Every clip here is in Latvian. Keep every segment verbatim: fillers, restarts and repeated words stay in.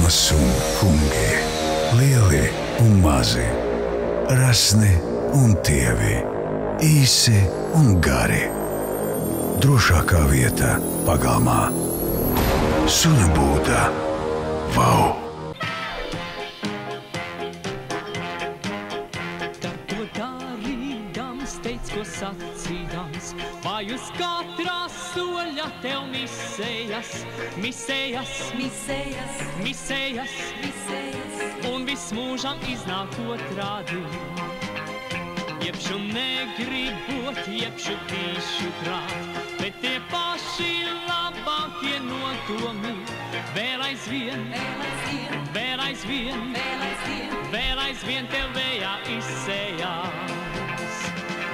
Dāmas un kungi, lieli un mazi, rasni un tievi, īsi un gari. Drošākā vieta pagalmā. Suņu būda. Vau! Tad to darīdams, teic, ko sacīdams, vai uz katrā soļa tev misējas, misējas, misējas, misējas, misējas, un viss mūžam iznāk otrādi. Jebšu negribot, jebšu tīšu prāt, bet tie paši labākie nodomi vēl aizvien, vēl aizvien, vēl aizvien tev vējā izsējās.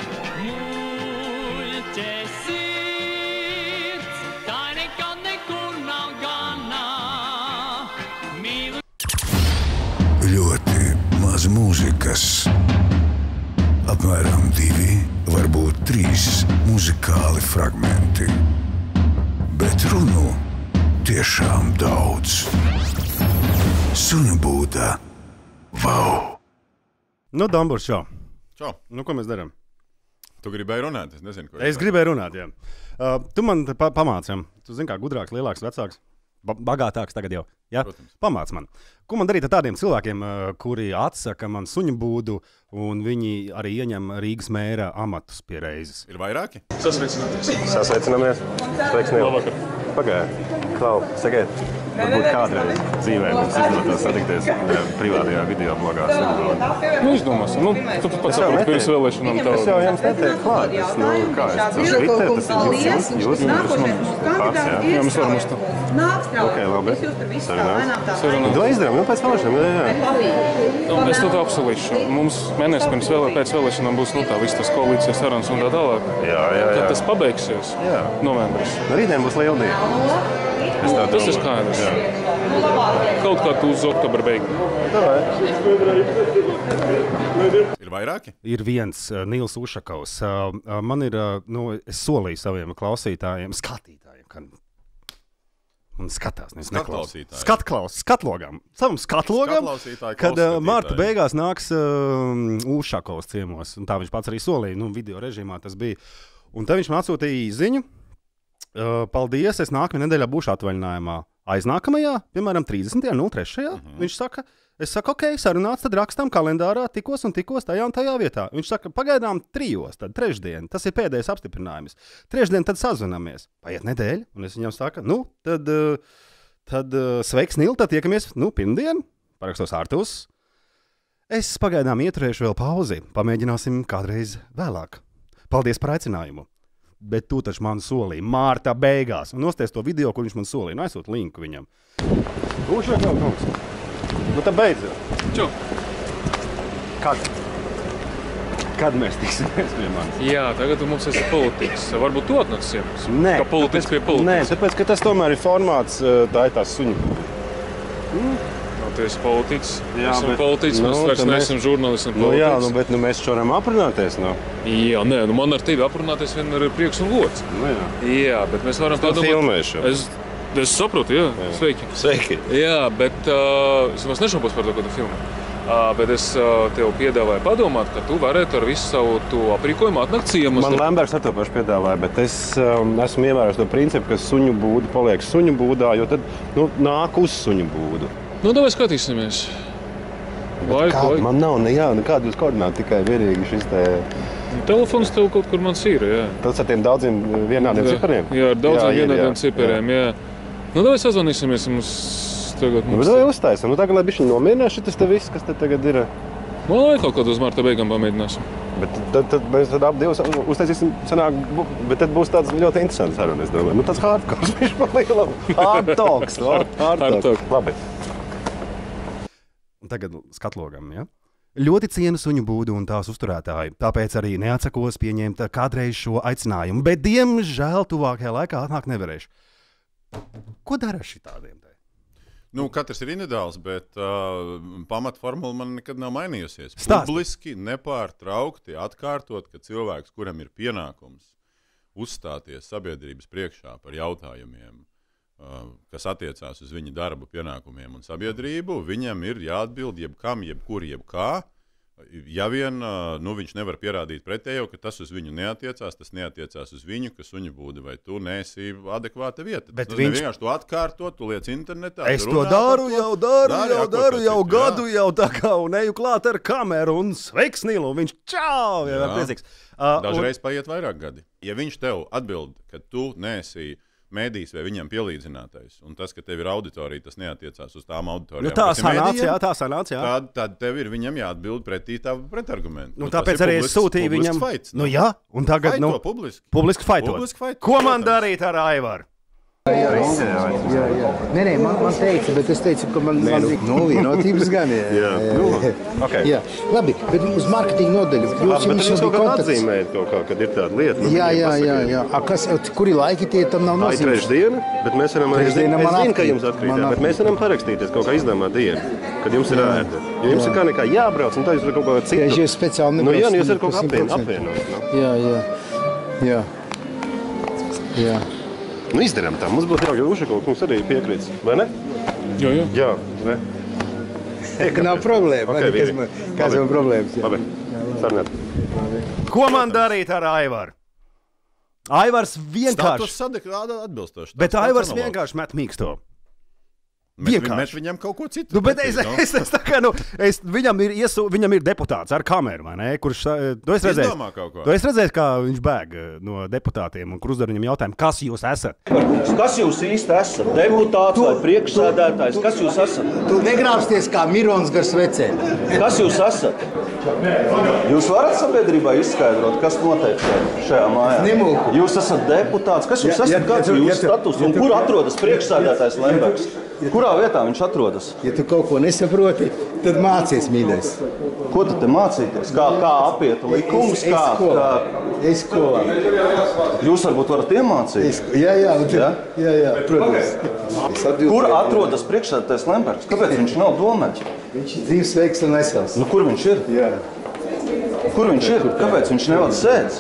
Muļķe sirds, tā nekad nekur nav ganā. Mīlu. Ļoti maz mūzikas. Apmēram divi, varbūt trīs muzikāli fragmenti. Bet runu tiešām daudz. Suņu būda. Vau! Nu, Damburs, čau. Čau. Nu, ko mēs darām? Tu gribēji runāt, es nezinu, ko. Es gribēju runāt, jā. Uh, tu man pa pamācam. Tu zini, kā gudrāks, lielāks, vecāks, ba bagātāks tagad jau. Ja? Protams. Pamāc man. Ko man darīt ar tādiem cilvēkiem, uh, kuri atsaka man suņu būdu, un viņi arī ieņem Rīgas mēra amatus pie reizes? Ir vairāki? Sasveicināties. Sasveicināmies. Sveiks, Nīl. Labvakar. Pagāja. Klau, sakiet, varbūt kādreiz dzīvē mums izdotos satikties privātajā video blogā. Nu, izdomāsim. Nu, tu pats saproti, pirms vēlēšanām tā. Es jau jums netieku klāt. Es, nu, kā es tas Twitter, tas ir jūs, jūs, jūs man pats, jā. Jā, mēs varam uz to. Ok, labi. Sarunās. Sarunās. To izdarām, nu pēc vēlēšanām, jā, jā. Nu, es to tā apsolīšu. Mums mēnesis pirms vēlē, pēc vēlēšanām būs, nu, tā viss tas koalīcijas sarunas un tā tālāk. Jā, jā, jā. Tad tas pabeigsies. Jā. Novembris. Rītdien būs liela diena. Es tā Tas ir domāju. skaidrs. Kaut kā tu uz oktobra beigu. Ir vairāki? Ir viens uh, Nils Ušakovs. Uh, uh, man ir, uh, nu, es solīju saviem klausītājiem, skatītājiem, ka man skatās, nevis neklausās. Skatklausītāji. Skatklaus, skatlogam, savam skatlogam, Skatklausītāji, kad uh, klausskatītāji. marta beigās nāks uh, Ušakovs ciemos, un tā viņš pats arī solīja, nu, video režīmā tas bija. Un tad viņš man atsūtīja īziņu. Uh, paldies, es nākamajā nedēļā būšu atvaļinājumā. Aiznākamajā, piemēram, trīsdesmitajā un trešajā Uh-huh. Viņš saka, es saku, ok, sarunāts, tad rakstām kalendārā, tikos un tikos tajā un tajā vietā. Viņš saka, pagaidām trijos, tad trešdien, tas ir pēdējais apstiprinājums. Trešdien tad sazvanamies. Paiet nedēļa, un es viņam saku, nu, tad, uh, tad uh, sveiks, Nil, tad tiekamies, nu, pirmdien, parakstos Artūs. Es pagaidām ieturēšu vēl pauzi, pamēģināsim kādreiz vēlāk. Paldies par aicinājumu. Bet tu taču man solīji mārta beigās. Un nosties to video, kur viņš man solīja. Nu, aizsūt linku viņam. Būšu jau kungs. Nu, tad beidzot. Čau. Kad? Kad mēs tiksimies pie manis? Jā, tagad mums esi politikas. Varbūt tu atnāc ciemos? Nē. Kā politikas pie Nē, politikas? tāpēc, ka tas tomēr ir formāts, tā ir tās suņu. Nu, tu esi politiķis. Jā, Esam bet- politiķis, mēs nu, vairs tad mēs- neesam žurnālisti un Nu, jā, nu, politiķis. bet nu, mēs šodien aprunāties, nu. Jā, nē, nu man ar tevi aprunāties vien ir prieks un gods. Nu, jā. Jā, bet mēs varam To filmēšu. Es, es saprotu, jā. jā. Sveiki. Sveiki. Jā, bet uh, es vairs nešaubos par to, ko tu filmē. Uh, bet es uh, tev piedāvāju padomāt, ka tu varētu ar visu savu to aprīkojumu atnākt ciemos. Man Lembergs ar to pašu piedāvāja, bet es um, esmu ievērojis to principu, ka suņu būda paliek suņu būdā, jo tad nu, nāk uz suņu būdu. Nu, davai skatīsimies. Laiku, Kāda laiku. man nav, ne, jā, nekāda jūs koordināti, tikai vienīgi šis te... Telefons tev kaut kur mans ir, jā. Tas ar tiem daudziem vienādiem cipariem? Jā, ar daudziem ir, vienādiem cipariem, jā. Nu, davai sazvanīsimies, mums tagad... Nu, Mums... bet vai uztaisam? Nu, tagad, lai bišķiņ nomierinās šitas te viss, kas te tagad ir. Man vai kaut kādu uz marta beigām pamēģināsim. Bet tad, tad mēs tad ap divus uztaisīsim, sanāk, bu- bet tad būs tāds ļoti interesants saruna, es domāju. Nu, tāds hardcores, viņš pa lielam. Hard talks, hard, hard Hard talks. talk. Labi. Un tagad skatlogam, ja? Ļoti cienu suņu būdu un tās uzturētāju, tāpēc arī neatsakos pieņemt kādreiz šo aicinājumu, bet, diemžēl, tuvākajā laikā atnākt nevarēšu. Ko dara ar šitādiem? Te? Nu, katrs ir individuāls, bet uh, pamatformula man nekad nav mainījusies. Stāsti. Publiski, nepārtraukti atkārtot, ka cilvēks, kuram ir pienākums uzstāties sabiedrības priekšā par jautājumiem, kas attiecās uz viņa darbu, pienākumiem un sabiedrību, viņam ir jāatbild jebkam, jebkur, jebkā. Ja vien nu, viņš nevar pierādīt pretējo, ka tas uz viņu neatiecās, tas neatiecās uz viņu, ka suņu būda vai tu neesi adekvāta vieta. Bet tas viņš... vienkārši to atkārto, tu liec internetā. Es to daru, jau daru, Dari, jau jā, daru, kaut jau kā gadu, citu, jau tā kā, un eju klāt ar kameru, un sveiks, Nīlu, un viņš čau, jau ir priecīgs. Uh, Dažreiz un... paiet vairāk gadi. Ja viņš tev atbild, ka tu neesi mēdījis vai viņam pielīdzinātais, un tas, ka tev ir auditorija, tas neatiecās uz tām auditorijām. Nu, tā sanāca, jā, tā sanāca, jā. Tad, tad tev ir viņam jāatbild pretī tā pretargumentu. Nu, nu, tāpēc arī es sūtīju viņam. Fights, nu, jā, un tagad, Faito, nu, publiski. Publiski faitot. Publiski faitot, Ko man protams. darīt ar Aivaru? Jā, jā, jā. Nē, nē, man, man teica, bet es teicu, ka man ir nu, vienotības gan. Jā, jā. Nu, okay. jā. Labi, bet uz marketinga nodeļu. Ah, bet jums jūs jau kaut bija kā kontakts. atzīmējat kaut kā, kad ir tāda lieta. Nu, Jā, jā, pasaka, jā, jā. A, kas, kuri laiki tie tam nav Tā ir nozīmes? trešdiena, bet mēs varam arī, es Trešdiena zinu, man es zinu, ka atkrīt. jums atkrīt, Man jā, bet mēs varam parakstīties kaut kā izdevumā dienu, kad jums ir ērta. Jo jums ir kā nekā jābrauc, un tā jūs ir kaut kā citu. Jā, jūs speciāli Nu, jā, nu, jūs nebraucat ir kaut kā pa apvien, simt apvienot. Nu. Jā, jā, jā. Jā. Nu, izdarām tā. Mums būtu jābūt Ušakovs, mums arī piekrīts, vai ne? Jā, jā. Jā, ne? Ka nav problēma. Ok, kas vīri. man, kas man problēmas? Jā. Labi, sarunāt. Ko man darīt ar Aivaru? Aivars vienkārši, Status sadekāda atbilstoši. bet Tas Aivars pats analogs. vienkārši met mīksto. Mēs, vi- vienkārši. mēs viņam kaut ko citu. Nu, bet es, pretī, nu. es, es, tā kā, nu, es, viņam, ir iesu, viņam ir deputāts ar kameru, vai ne? Kurš, eh, tu esi redzējis, Izdomā kaut ko. tu esi redzējis, kā viņš bēg eh, no deputātiem un kur uzdara viņam jautājumu, kas jūs esat? Kas jūs īsti esat? Deputāts vai priekšsēdētājs? Kas jūs esat? Tu negrābsties kā Mirons gar svecēm. Kas jūs esat? Jūs varat sabiedrībai izskaidrot, kas notiek šajā- šajā mājā? Nemulku. Jūs esat deputāts. Kas jūs Ja- ja- esat? Kāds ja ir tu- jūsu ja tu- status? ja Un tu- kur atrodas priekšsēdētājs Lembergs? Kurā vietā viņš atrodas? Ja tu kaut ko nesaproti, tad mācies, mīļais. Ko tu te mācīties? Kā, kā apiet likumus? Es- es Kā, skolā. kā... Es skolā. Jūs varbūt varat iemācīt? Es, jā, jā, un tu, Jā? jā, jā, protams. Es atbildu- Kur atrodas priekšsēdētājs Lembergs? Kāpēc viņš nav domē? Viņš ir dzīves veiks un vesels. Nu, kur viņš ir? Jā. Kur viņš ir? Kāpēc viņš nevar sēdz?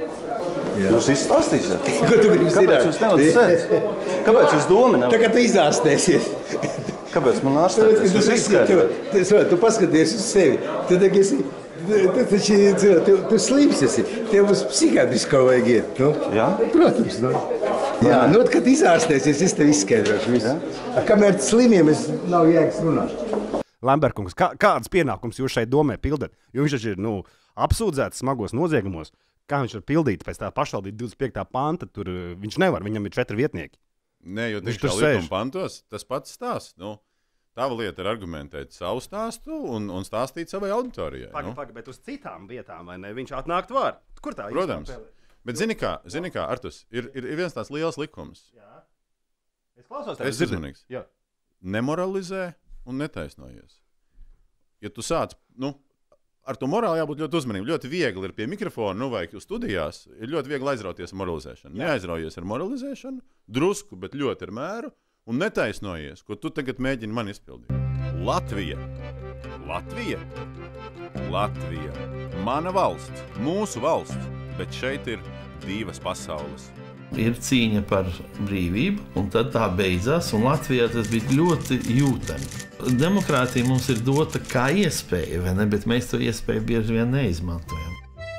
Jūs izstāstīsiet? Ko tu gribi Kāpēc zināt? jūs nevarat sēdz? Kāpēc jūs dominat? Tagad tu izārstēsies. Kāpēc man Tāpēc, ārstēties? ka tu, Jūs tu, izskaidrot. tu, tu, tu paskaties uz sevi. Tu tagad esi, tu, tu, taču, tu, tu, tu slims esi. Tev uz psihiatrisko vajag iet. Nu? Jā? Protams. Nu. Jā, nu, kad izārstēsies, es tev izskaidrošu visu. A, kamēr slimiem es nav jēgas runāt. Lemberkungs, kā, kādas pienākums jūs šeit domē pildat? Jo viņš taču ir nu, apsūdzēts smagos noziegumos. Kā viņš var pildīt pēc tā pašvaldības divdesmit piektā panta? Tur uh, viņš nevar, viņam ir četri vietnieki. Nē, jo Viņš tieši tur tā sēž. likuma pantos tas pats stāsts. Nu, tava lieta ir argumentēt savu stāstu un, un stāstīt savai auditorijai. Pagaid, Nu. pagaid, bet uz citām vietām, vai ne? Viņš atnākt var. Kur tā ir? Protams. Bet zini kā, zini kā Artus, ir, ir, ir viens tāds liels likums. Es klausos Es esmu uzmanīgs. Jā. Nemoralizē un netaisnojies. Ja tu sāc, nu, ar to morāli jābūt ļoti uzmanīgam. Ļoti viegli ir pie mikrofona, nu, vai studijās. Ir ļoti viegli aizrauties ar moralizēšanu. Neaizraujies ar moralizēšanu, drusku, bet ļoti ar mēru, un netaisnojies, ko tu tagad mēģini man izpildīt. Latvija. Latvija. Latvija. Mana valsts, mūsu valsts, bet šeit ir divas pasaules. Ir cīņa par brīvību, un tad tā beidzās. Latvijā tas bija ļoti jūtami. Demokrātija mums ir dota kā iespēja, vai ne? Bet mēs to iespēju bieži vien neizmantojam.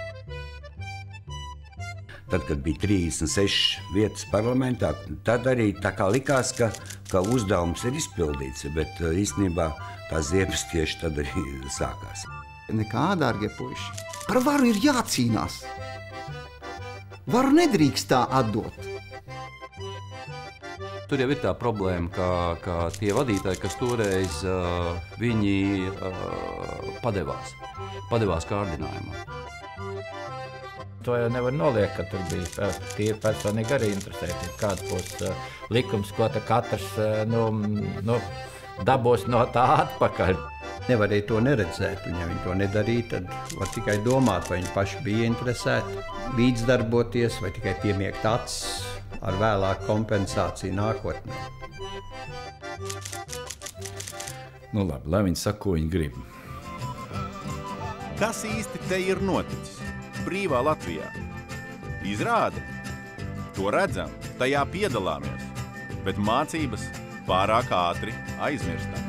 Tad, kad bija trīsdesmit sešas vietas parlamentā, tad arī tā kā likās, ka, ka uzdevums ir izpildīts, bet īstenībā tās ziepes tieši tad arī sākās. Nekā, dārgie puiši. Par varu ir jācīnās. Varu nedrīkst tā atdot. Tur jau ir tā problēma, ka, ka tie vadītāji, kas toreiz uh, viņi uh, padevās, padevās kārdinājumā. To jau nevar noliekt, ka tur bija tīri personīgi arī interesēti. Kāds būs uh, likums, ko ta katrs uh, nu, nu, dabūs no tā atpakaļ. Nevarēja to neredzēt, un ja viņi to nedarīja, tad var tikai domāt, vai viņi paši bija interesēti līdzdarboties, vai tikai piemiegt acis ar vēlāku kompensāciju nākotnē. Nu labi, lai viņi saka, ko viņi grib. Kas īsti te ir noticis? Brīvā Latvijā. Izrāda. To redzam, tajā piedalāmies. bet mācības pārāk ātri aizmirstam.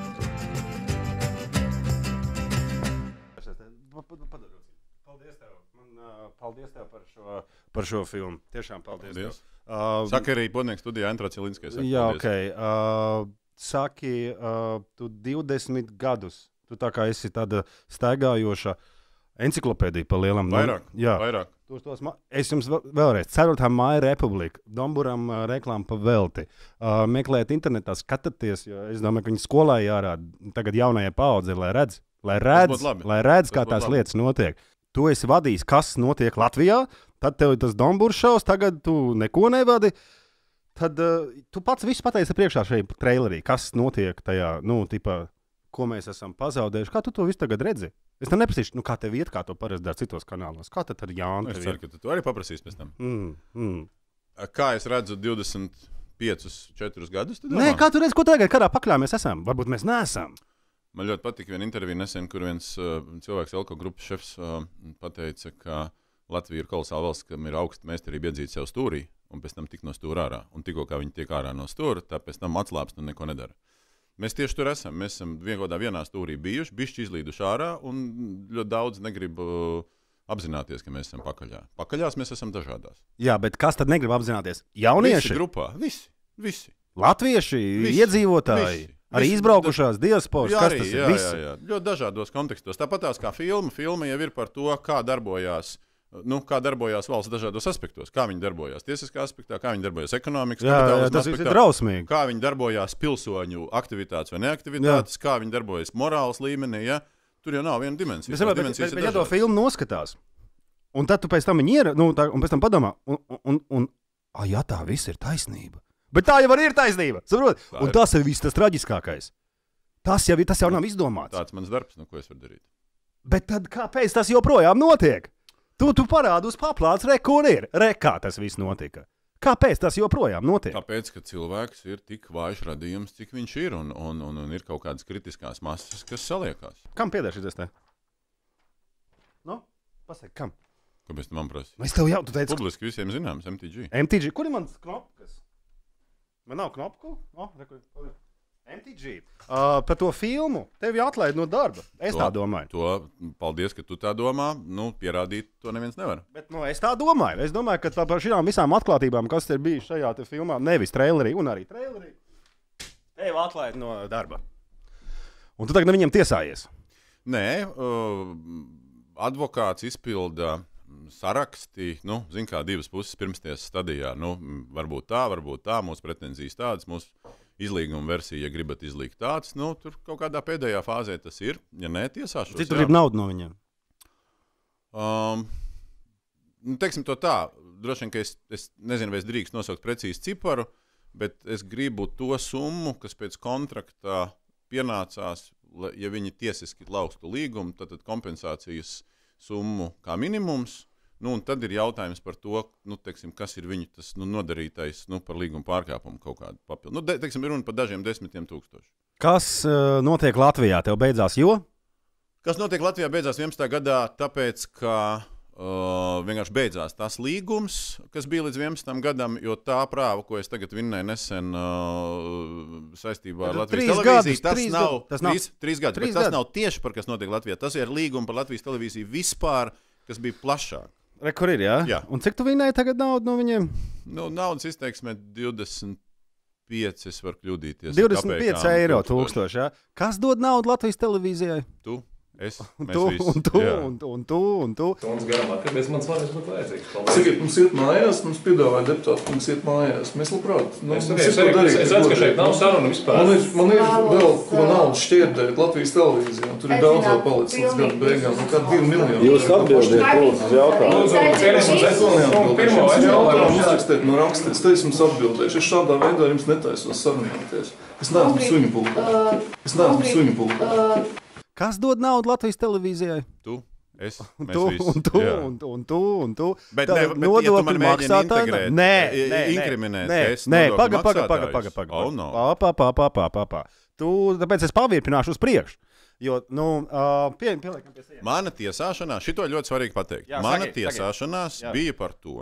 Paldies tev. Man, uh, paldies tev par šo, par šo filmu. Tiešām paldies. Paldies. Uh, Saka arī podnieks studijā Entra Cilinskais. Jā, ok. Uh, saki, uh, tu divdesmit gadus, tu tā kā esi tāda staigājoša enciklopēdija pa lielam. Vairāk, jā. vairāk. Tos, tos ma es jums vēlreiz, ceturtā māja republika, Domburam uh, reklāma pa velti. Uh, meklēt internetā, skatāties, jo es domāju, ka viņi skolā jārāda tagad jaunajai paaudzei, lai redz, lai redz, lai redz kā tās labi. Lietas notiek. Tu esi vadījis, kas notiek Latvijā, tad tev ir tas Domburs šaus, tagad tu neko nevadi. Tad uh, tu pats visu pateici priekšā šajā trailerī, kas notiek tajā, nu, tipā, ko mēs esam pazaudējuši. Kā tu to visu tagad redzi? Es tev neprasīšu, nu, kā tev iet, kā to parasti dara citos kanālos. Kā tad ar Jānu? Es ceru, ka tu to arī paprasīsi pēc tam. Mm, mm. Kā es redzu divdesmit piecus, četrus gadus? Nē, kā tu redzi, ko tagad, kādā pakļā mēs esam? Varbūt mēs neesam. Man ļoti patika viena intervija nesen, kur viens uh, cilvēks, Elko grupas šefs, uh, pateica, ka Latvija ir kolosāla valsts, kam ir augsta meistarība iedzīt sev stūrī, un pēc tam tik no stūra ārā. Un tikko kā viņi tiek ārā no stūra, tā pēc tam atslāpst un neko nedara. Mēs tieši tur esam. Mēs esam vienā vienā stūrī bijuši, bišķi izlīduši ārā, un ļoti daudz negrib uh, apzināties, ka mēs esam pakaļā. Pakaļās mēs esam dažādās. Jā, bet kas tad negrib apzināties? Jaunieši? Visi grupā, visi, visi. Latvieši, visi, iedzīvotāji, visi, arī visi, izbraukušās diasporas, jā, kas arī, tas jā, ir? Visi. Jā, jā, ļoti dažādos kontekstos. Tāpat tās kā filma, filma jau ir par to, kā darbojās. Nu, kā darbojās valsts dažādos aspektos, kā viņi darbojās tiesiskā aspektā, kā viņi darbojās ekonomikas, jā, jā, tas aspektā, ir drausmīgi. Kā viņi darbojās pilsoņu aktivitātes vai neaktivitātes, jā. Kā viņi darbojas morāles līmenī. Ja? Tur jau nav viena dimensija. Bet, bet, bet, bet ja to filmu noskatās, un tad tu pēc tam viņi ir, nu, tā, un pēc tam padomā, un, un, un ah, jā, tā viss ir taisnība. Bet tā jau ir taisnība, saprot? Tā un ir. Tas ir viss tas traģiskākais. Tas jau, tas jau nav izdomāts. Tāds mans darbs, nu, ko es varu darīt. Bet tad kāpēc tas joprojām notiek? Tu, tu parādi uz paplāts, re, kur ir, re, kā tas viss notika. Kāpēc tas joprojām notiek? Tāpēc, ka cilvēks ir tik vājš radījums, cik viņš ir, un, un, un, un ir kaut kādas kritiskās masas, kas saliekās. Kam pieder šis te? Nu, pasaka, kam? Kāpēc tu man prasi? Es tev jau, tu teici... Publiski visiem zināms, M T G. M T G, kur ir mans knopkas? Man nav knopku? O, reku, M T G. Uh, par to filmu tevi atlaid no darba. Es to, tā domāju. To, paldies, ka tu tā domā. Nu, pierādīt to neviens nevar. Bet, nu, es tā domāju. Es domāju, ka par šīm visām atklātībām, kas ir bijušas šajā te filmā, nevis trailerī un arī trailerī, tevi atlaid no darba. Un tu tagad viņiem tiesājies? Nē, uh, advokāts izpilda saraksti, nu, zin kā divas puses pirmsties stadijā. Nu, varbūt tā, varbūt tā, mūsu pretenzijas tādas, mūsu izlīguma versija, ja gribat izlīgt tāds, nu, tur kaut kādā pēdējā fāzē tas ir. Ja nē, tiesāšos. Cik tu gribi naudu no viņiem? Um, nu, teiksim to tā, droši vien, ka es, es nezinu, vai es drīkst nosaukt precīzi ciparu, bet es gribu to summu, kas pēc kontrakta pienācās, ja viņi tiesiski laukstu līgumu, tad, tad kompensācijas summu kā minimums. Nu, un tad ir jautājums par to, nu, teiksim, kas ir viņu tas, nu, nodarītais, nu, par līguma pārkāpumu kaut kādu papildu. Nu, de, teiksim, ir runa par dažiem desmitiem tūkstoši. Kas uh, notiek Latvijā? Tev beidzās jo? Kas notiek Latvijā beidzās vienpadsmitajā gadā, tāpēc, ka uh, vienkārši beidzās tas līgums, kas bija līdz vienpadsmitajam gadam, jo tā prāva, ko es tagad vinnēju nesen uh, saistībā ar Latvijas televīziju, tas, trīs nav, tas nav trīs, trīs gadi, trīs bet tas gadi. nav tieši par kas notiek Latvijā. Tas ir līguma par Latvijas televīziju vispār, kas bija plašāk. Re, kur ir, jā? Jā. Un cik tu vinnēji tagad naudu no viņiem? Nu, naudas izteiksmē divdesmit pieci, es varu kļūdīties. divdesmit pieci eiro tūkstoši, jā? Kas dod naudu Latvijas televīzijai? Tu, es, un mēs tu, visi. un tu, Jā. un tu, un tu, un tu. Stundas garumā, kāpēc man svarīgs būtu vajadzīgs? Sakiet, mums iet mājās, mums piedāvāja deputāti, mums iet mājās. Mēs labprāt. Nu, Es sakiet, es arī- es redzu, ka šeit nav saruna vispār. Man ir, man ir vēl, ko naudu šķirdēt Latvijas televīzijā. Tur ir daudz vēl palicis līdz gada beigām. Nu, kādu divu miljonu. Jūs atbildiet, lūdzu, uz jautājumu. Lūdzu, cienījums, es vēl neatbildēšu. Jums jautājumu uzrakstiet no rakstiet. Es te jums atbildēšu. Es šādā veidā jums netaisos sarunāties. Es neesmu suņu pulka. Es neesmu suņu pulka. Kas dod naudu Latvijas televīzijai? Tu, es, Un mēs tu, visi. un tu, Jā. un tu, un tu, un tu. Bet Tad ne, bet ja tu nodokļu man mēģini maksātāji- integrēt, Nē, i- nē, inkriminēt, nē, es nē, nodokļu paga, paga, paga, maksātājs. paga, paga. Oh, no. Pā, pā, pā, pā, pā, pā. Tu, tāpēc es pavirpināšu uz priekšu. Jo, nu, uh, pie, pieliekam pie sienas. Mana tiesāšanās, šito ļoti svarīgi pateikt. Jā, Mana sakiet, tiesāšanās sakiet. Jā. bija par to,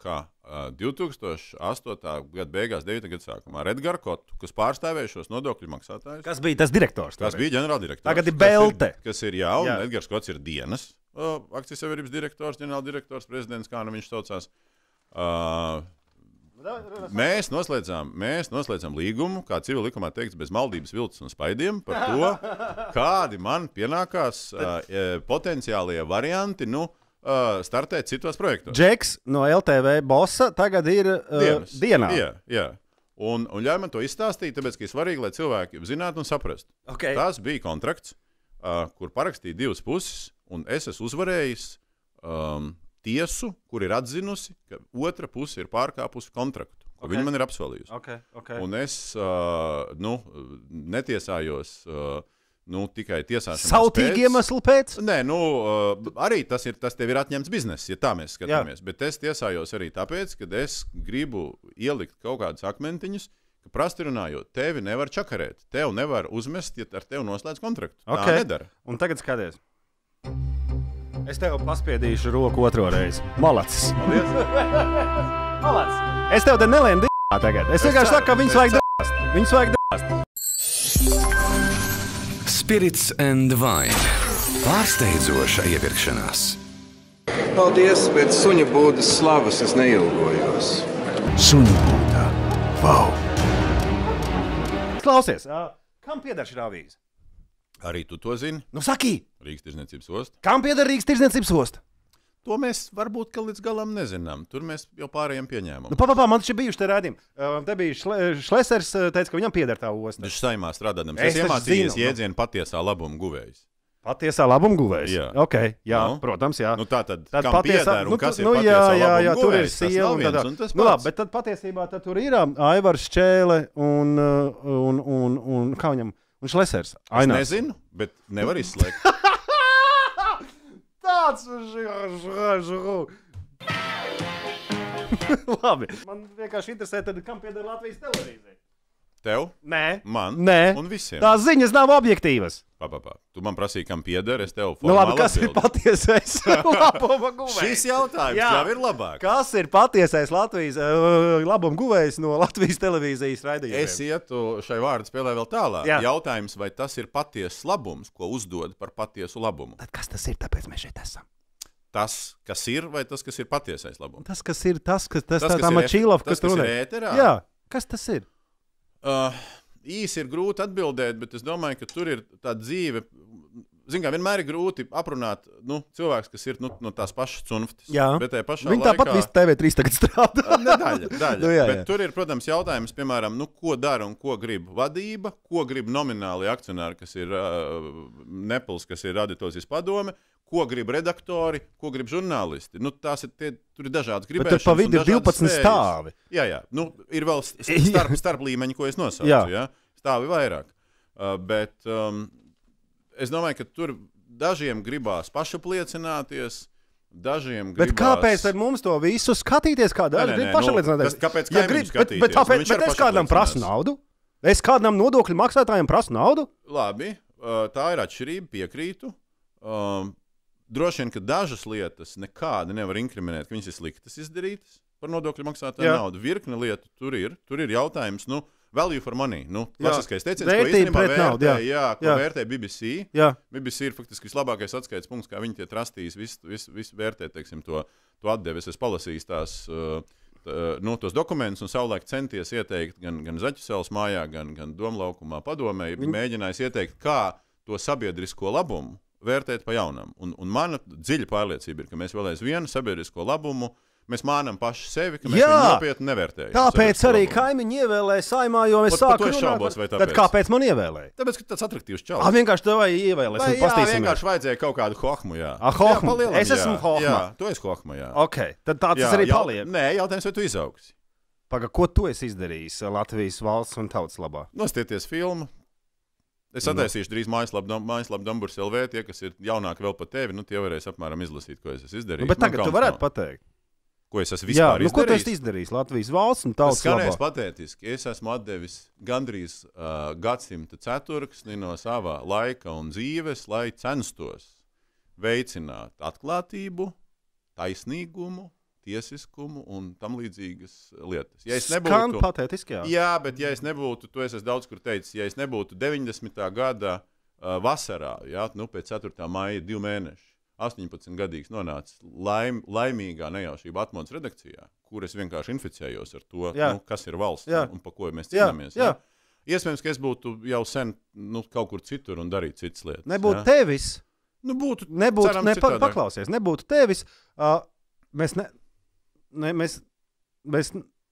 kā uh, divtūkstoš astotā gada beigās, devītā gada sākumā Redgar Kotu, kas pārstāvēja šos nodokļu maksātājus. Kas bija tas direktors? Kas bija ģenerāldirektors. Tagad ir Belte. Kas ir, kas ir jā, un Jā. Edgars Kots ir dienas uh, akcijas sabiedrības direktors, ģenerāldirektors, prezidents, kā nu viņš saucās. Uh, Mēs noslēdzām, mēs noslēdzām līgumu, kā civil likumā teikts, bez maldības, viltus un spaidiem par to, kādi man pienākās uh, potenciālie varianti nu, uh, startēt citos projektos. Džeks no L T V bossa tagad ir uh, Dienas. dienā. Jā, jā. Un, un ļauj man to izstāstīt, tāpēc, ka ir svarīgi, lai cilvēki zinātu un saprastu. Okay. Tas bija kontrakts, uh, kur parakstīja divas puses, un es esmu uzvarējis um, tiesu, kur ir atzinusi, ka otra puse ir pārkāpusi kontraktu, ko okay. Viņa man ir apsolījusi. Okay, okay. Un es uh, nu, netiesājos uh, nu, tikai tiesāšanās Sautīgi iemesli pēc? Nē, nu, uh, arī tas, ir, tas tev ir atņemts bizness, ja tā mēs skatāmies. Jā. Bet es tiesājos arī tāpēc, ka es gribu ielikt kaut kādus akmentiņus, ka prasti runājot, tevi nevar čakarēt. Tev nevar uzmest, ja ar tevi noslēdz kontraktu. Okay. Tā nedara. Un tagad skaties. Es tev paspiedīšu roku otro reizi. Malacis. Malacis. Es tev te nelēmu d***ā tagad. Es vienkārši saku, ka viņus vajag d***āst. Viņus vajag d***āst. Spirits and Wine. Pārsteidzoša iepirkšanās. Paldies, pēc suņa būdas slavas es neilgojos. Suņa būdā. Vau! Klausies, ā, kam pieder šī avīze? Arī tu to zini? Nu saki! Rīgas tirzniecības osta. Kam pieder Rīgas tirzniecības osta? To mēs varbūt ka līdz galam nezinām. Tur mēs jau pārējiem pieņēmām. Nu, papapā, man taču bijuši te rādījumi. Uh, te bija šle, Šlesers, teica, ka viņam pieder tā osta. Viņš saimā strādādams. Es Es taču iemācījies zinu, jēdzienu patiesā labuma guvējs. Patiesā labuma guvējs? Jā. Ok, jā, Nu? protams, jā. Nu, tā tad, Tad kam patiesā, pieder un nu, kas ir nu, patiesā jā, jā, labuma jā, tur ir guvējs, tas siela nav un viens tādā. un tas Nu, labi, pats. bet tad patiesībā tad tur ir um, Aivars Čēle un, uh, un, un, un, kā viņam, un Šlesers. Es Ainās. nezinu, bet nevar izslēgt. Tāds žuru. Labi. Man vienkārši interesē, tad, kam pieder Latvijas televīzija. Tev? Nē. Man? Nē. Un visiem. Tās ziņas nav objektīvas. Pa, pa, pa. Tu man prasīji, kam pieder, es tev Nu, labi, formāli kas ir atbildu. patiesais labuma guvējs? Šis jautājums Jā. jau ir labāk. Kas ir patiesais Latvijas uh, labuma guvējs no Latvijas televīzijas raidījumiem? Es ietu šai vārdu spēlē vēl tālāk. Jā. Jautājums, vai tas ir patiesas labums, ko uzdod par patiesu labumu? Tad kas tas ir, tāpēc mēs šeit esam? Tas, kas ir, vai tas, kas ir patiesais labums? Tas, kas ir tas, kas tas, Tas, tā, kas tā ir mačīlova, ē- tas, kas kas runā. ir ēterā? Jā, kas tas ir? Uh, īsi ir grūti atbildēt, bet es domāju, ka tur ir tā dzīve. Zin kā, vienmēr ir grūti aprunāt nu, cilvēks, kas ir nu, no tās pašas cunftes. Jā. Bet tajā pašā Viņi laikā... tāpat visu T V trīs tagad strādā. Ne, daļa, daļa. Nu, jā, bet jā. tur ir, protams, jautājums, piemēram, nu, ko dara un ko grib vadība, ko grib nomināli akcionāri, kas ir uh, Nepals, kas ir Raditozijas padome, ko grib redaktori, ko grib žurnālisti. Nu, tās ir, tie, tur ir dažādas Bet gribēšanas. tur pa vidu un ir dažādas divpadsmit spējas. stāvi. Jā, jā. Nu, ir vēl st- starp, starp līmeņi, ko es nosaucu. Jā. Jā. Stāvi vairāk. Uh, bet um, es domāju, ka tur dažiem gribās pašapliecināties, dažiem gribās... Bet kāpēc tad mums to visu skatīties? Kā daži Nē, nē, grib nē, pašapliecināties? nu, kas- kāpēc Ja kaimiņu grib, bet, skatīties? bet, tāpēc, Nu, viņš bet arī es kādam prasu pašapliecinās. naudu? Es kādam nodokļu maksātājiem prasu naudu? Labi, uh, tā ir atšķirība, piekrītu. Um, droši vien, ka dažas lietas nekādi nevar inkriminēt, ka viņas ir sliktas izdarītas par nodokļu maksātāju Jā. naudu. Virkne lietu tur ir. Tur ir jautājums, nu, value for money. Nu, Jā. klasiskais teiciens, ko Vērtība īstenībā pret naudu, jā. vērtē, jā, ko Jā. vērtē B B C. Jā. B B C ir faktiski vislabākais atskaites punkts, kā viņi tie trastīs, visu, visu, visu vērtē, teiksim, to, to atdevi. Es esmu palasījis tās, uh, tā, nu, tos dokumentus un savulaik centies ieteikt gan, gan Zaķisēlas mājā, gan, gan Domlaukumā padomē, Viņi- mēģinājis ieteikt, kā to sabiedrisko labumu vērtēt pa jaunam. Un, un mana dziļa pārliecība ir, ka mēs vēl aizvien sabiedrisko labumu, mēs mānam paši sevi, ka mēs Jā. viņu nopietni nevērtējam. Tāpēc sabiedrisko arī labumu. kaimiņi ievēlēja saimā, jo es Pat par to sāku es šaubos, vai Tad tāpēc? kāpēc man ievēlēja? Tāpēc, ka tāds atraktīvs čalis. Ah, vienkārši tev vajag ievēlēt. Vai, jā, vienkārši vajadzēja kaut kādu hohmu, jā. Ah, hohmu. Jā, palielam, Es esmu jā. hohma. Jā, tu esi hohma, jā. Ok, tad tāds Jā, tas arī jau- paliek. Nē, jautājums, vai tu izaugsi? Paga, ko tu esi izdarījis Latvijas valsts un tautas labā? Nostieties filmu. Es Nu. attaisīšu drīz mājaslapu Dom- mājaslapu Damburs L V. Tie, kas ir jaunāki vēl par tevi, nu tie varēs apmēram izlasīt, ko es esmu izdarījis. Nu, bet Man tagad tu kauns varētu nav. pateikt. Ko es esmu Jā, vispār nu, ko tu izdarījis? esi izdarījis Latvijas valsts un Tas tautas skanēs labā? patētiski. Es esmu atdevis gandrīz uh, gadsimta ceturksni no savā laika un dzīves, lai censtos veicināt atklātību, taisnīgumu, tiesiskumu un tam līdzīgas lietas. Ja es nebūtu, Skan patētiski, jā. Jā, bet ja es nebūtu, tu esi daudz kur teicis, ja es nebūtu deviņdesmitā gada uh, vasarā, jā, nu pēc ceturtā maija divi mēneši, astoņpadsmitgadīgs nonācis laim, laimīgā nejaušība Atmodas redakcijā, kur es vienkārši inficējos ar to, nu, kas ir valsts jā. Un pa ko mēs cīnāmies. Jā, jā. Jā. Iespējams, ka es būtu jau sen nu, kaut kur citur un darīt citas lietas. Nebūtu jā. tevis. Nu, būtu, nebūtu, ceram, ne, pa, citādāk. paklausies, nebūtu tevis. Uh, mēs, ne, ne, mēs, mēs,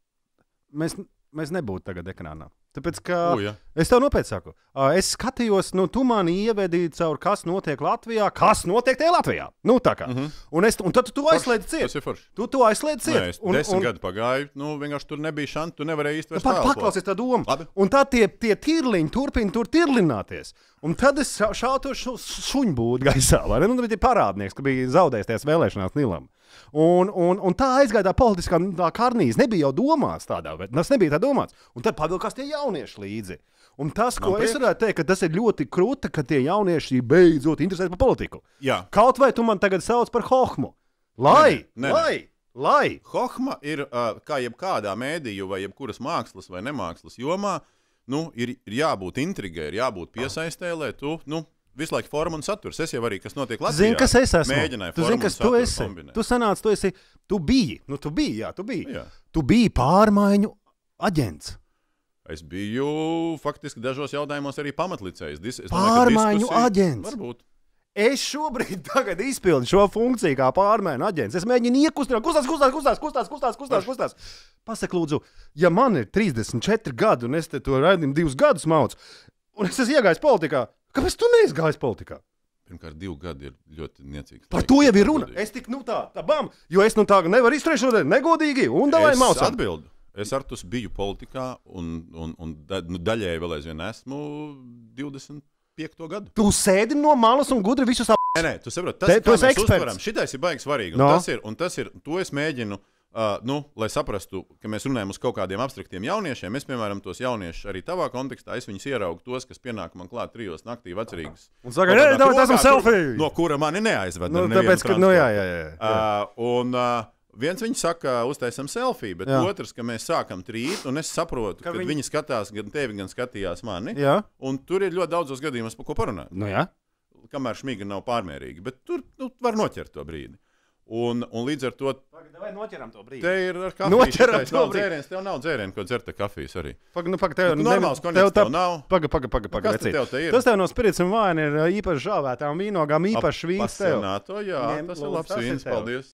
mēs, mēs nebūtu tagad ekrānā. Tāpēc, ka U, ja. es tev nopietni saku, uh, es skatījos, nu, tu mani ievedi caur, kas notiek Latvijā, kas notiek tajā Latvijā. Nu, tā kā. Mm -hmm. Un, es, un tad tu, tu aizslēdzi ciet. Tas ir forši. Tu, tu aizslēdzi ciet. Nē, es un, desmit un, gadi pagāju, nu, vienkārši tur nebija šantu, tu nevarēji īsti vairs pa, tālpot. paklausies tā doma. Labi. Un tad tie, tie tirliņi turpina tur tirlināties. Un tad es šautu šu, šuņbūdu gaisā, vai ne? Nu, bija parādnieks, ka bija zaudējis tajās vēlēšanās Nilam. Un, un, un tā aizgāja tā politiskā tā karnīze. Nebija jau domāts tādā, bet tas nebija tā domāts. Un tad pavilkās tie jaunieši līdzi. Un tas, ko Man es varētu teikt, ka tas ir ļoti krūti, ka tie jaunieši beidzot interesēs par politiku. Jā. Kaut vai tu man tagad sauc par hohmu. Lai, Nē, nē. lai, lai. Hohma ir, uh, kā jebkādā mēdīju vai jebkuras mākslas vai nemākslas jomā, nu, ir, ir jābūt intrigai, ir jābūt piesaistē, lai tu, nu, visu laiku forma un saturs. Es jau arī, kas notiek Latvijā, Zini, kas es esmu? mēģināju Tu formu zini, un kas tu saturu esi? kombinēt. Tu sanāc, tu esi, tu biji, nu tu biji, jā, tu biji. Jā. Tu biji pārmaiņu aģents. Es biju faktiski dažos jautājumos arī pamatlicējs. Dis, es domāju, ka Pārmaiņu diskusija- aģents. Varbūt. Es šobrīd tagad izpildu šo funkciju kā pārmaiņu aģents. Es mēģinu iekustināt, kustās, kustās, kustās, kustās, kustās, kustās, kustās. Pasaka, lūdzu, ja man ir trīsdesmit četri gadi un es te to raidījumu divus gadus maucu, un es esmu iegājis politikā, kāpēc tu neizgājies politikā? Pirmkārt, divi gadi ir ļoti niecīgs. Par to jau ir runa. Es tik, nu tā, tā bam, jo es nu tā nevaru izturēt šodien negodīgi, un davai Es maucam. atbildu. Es ar tus biju politikā un, un, un da, nu, daļēji vēl aizvien esmu divdesmit piekto gadu. Tu sēdi no malas un gudri visus ap... Nē, nē, tu saproti, tas Te- ir tu esi mēs eksperts. uztveram. Šitais ir baigi svarīgi. Un, No. tas ir, un tas ir, to es mēģinu, uh, nu, lai saprastu, ka mēs runājam uz kaut kādiem abstraktiem jauniešiem. Es, piemēram, tos jauniešus arī tavā kontekstā, es viņus ieraugu tos, kas pienāk man klāt trijos naktī vecrīgas. Un saka, "Nē, tā- tas ir selfie!" No kura mani neaizved. Nu, ar nevienu tāpēc, ka- nu, jā, jā, transportu. jā, jā. Uh, un, uh, Viens viņi saka, uztaisam selfiju, bet Jā. jā. Otrs, ka mēs sākam trīt, un es saprotu, ka Ka viņi- viņi... viņi skatās gan tevi, gan skatījās mani. Jā. Un tur ir ļoti daudzos gadījumos, par ko parunāt. Nu, jā. Kamēr šmiga nav pārmērīga, bet tur nu, var noķert to brīdi. Un, un līdz ar to Vai noķeram to brīdi? te ir ar kafiju. Noķeram šitais to nav brīdi. dzēriens, tev nav dzērienu, ko dzert ar kafijas arī. Paga, nu, paga, tev, Nu, normāls konjaks tev nav. Paga, paga, paga, paga, kas tad tev te ir? Tas tev no spirits un vaina ir ā, īpaši žāvētām vīnogām, īpaši vīns tev. Apasionāto, jā, Ņem, tas ir lūdzu, labs tas ir vīns, tev. paldies.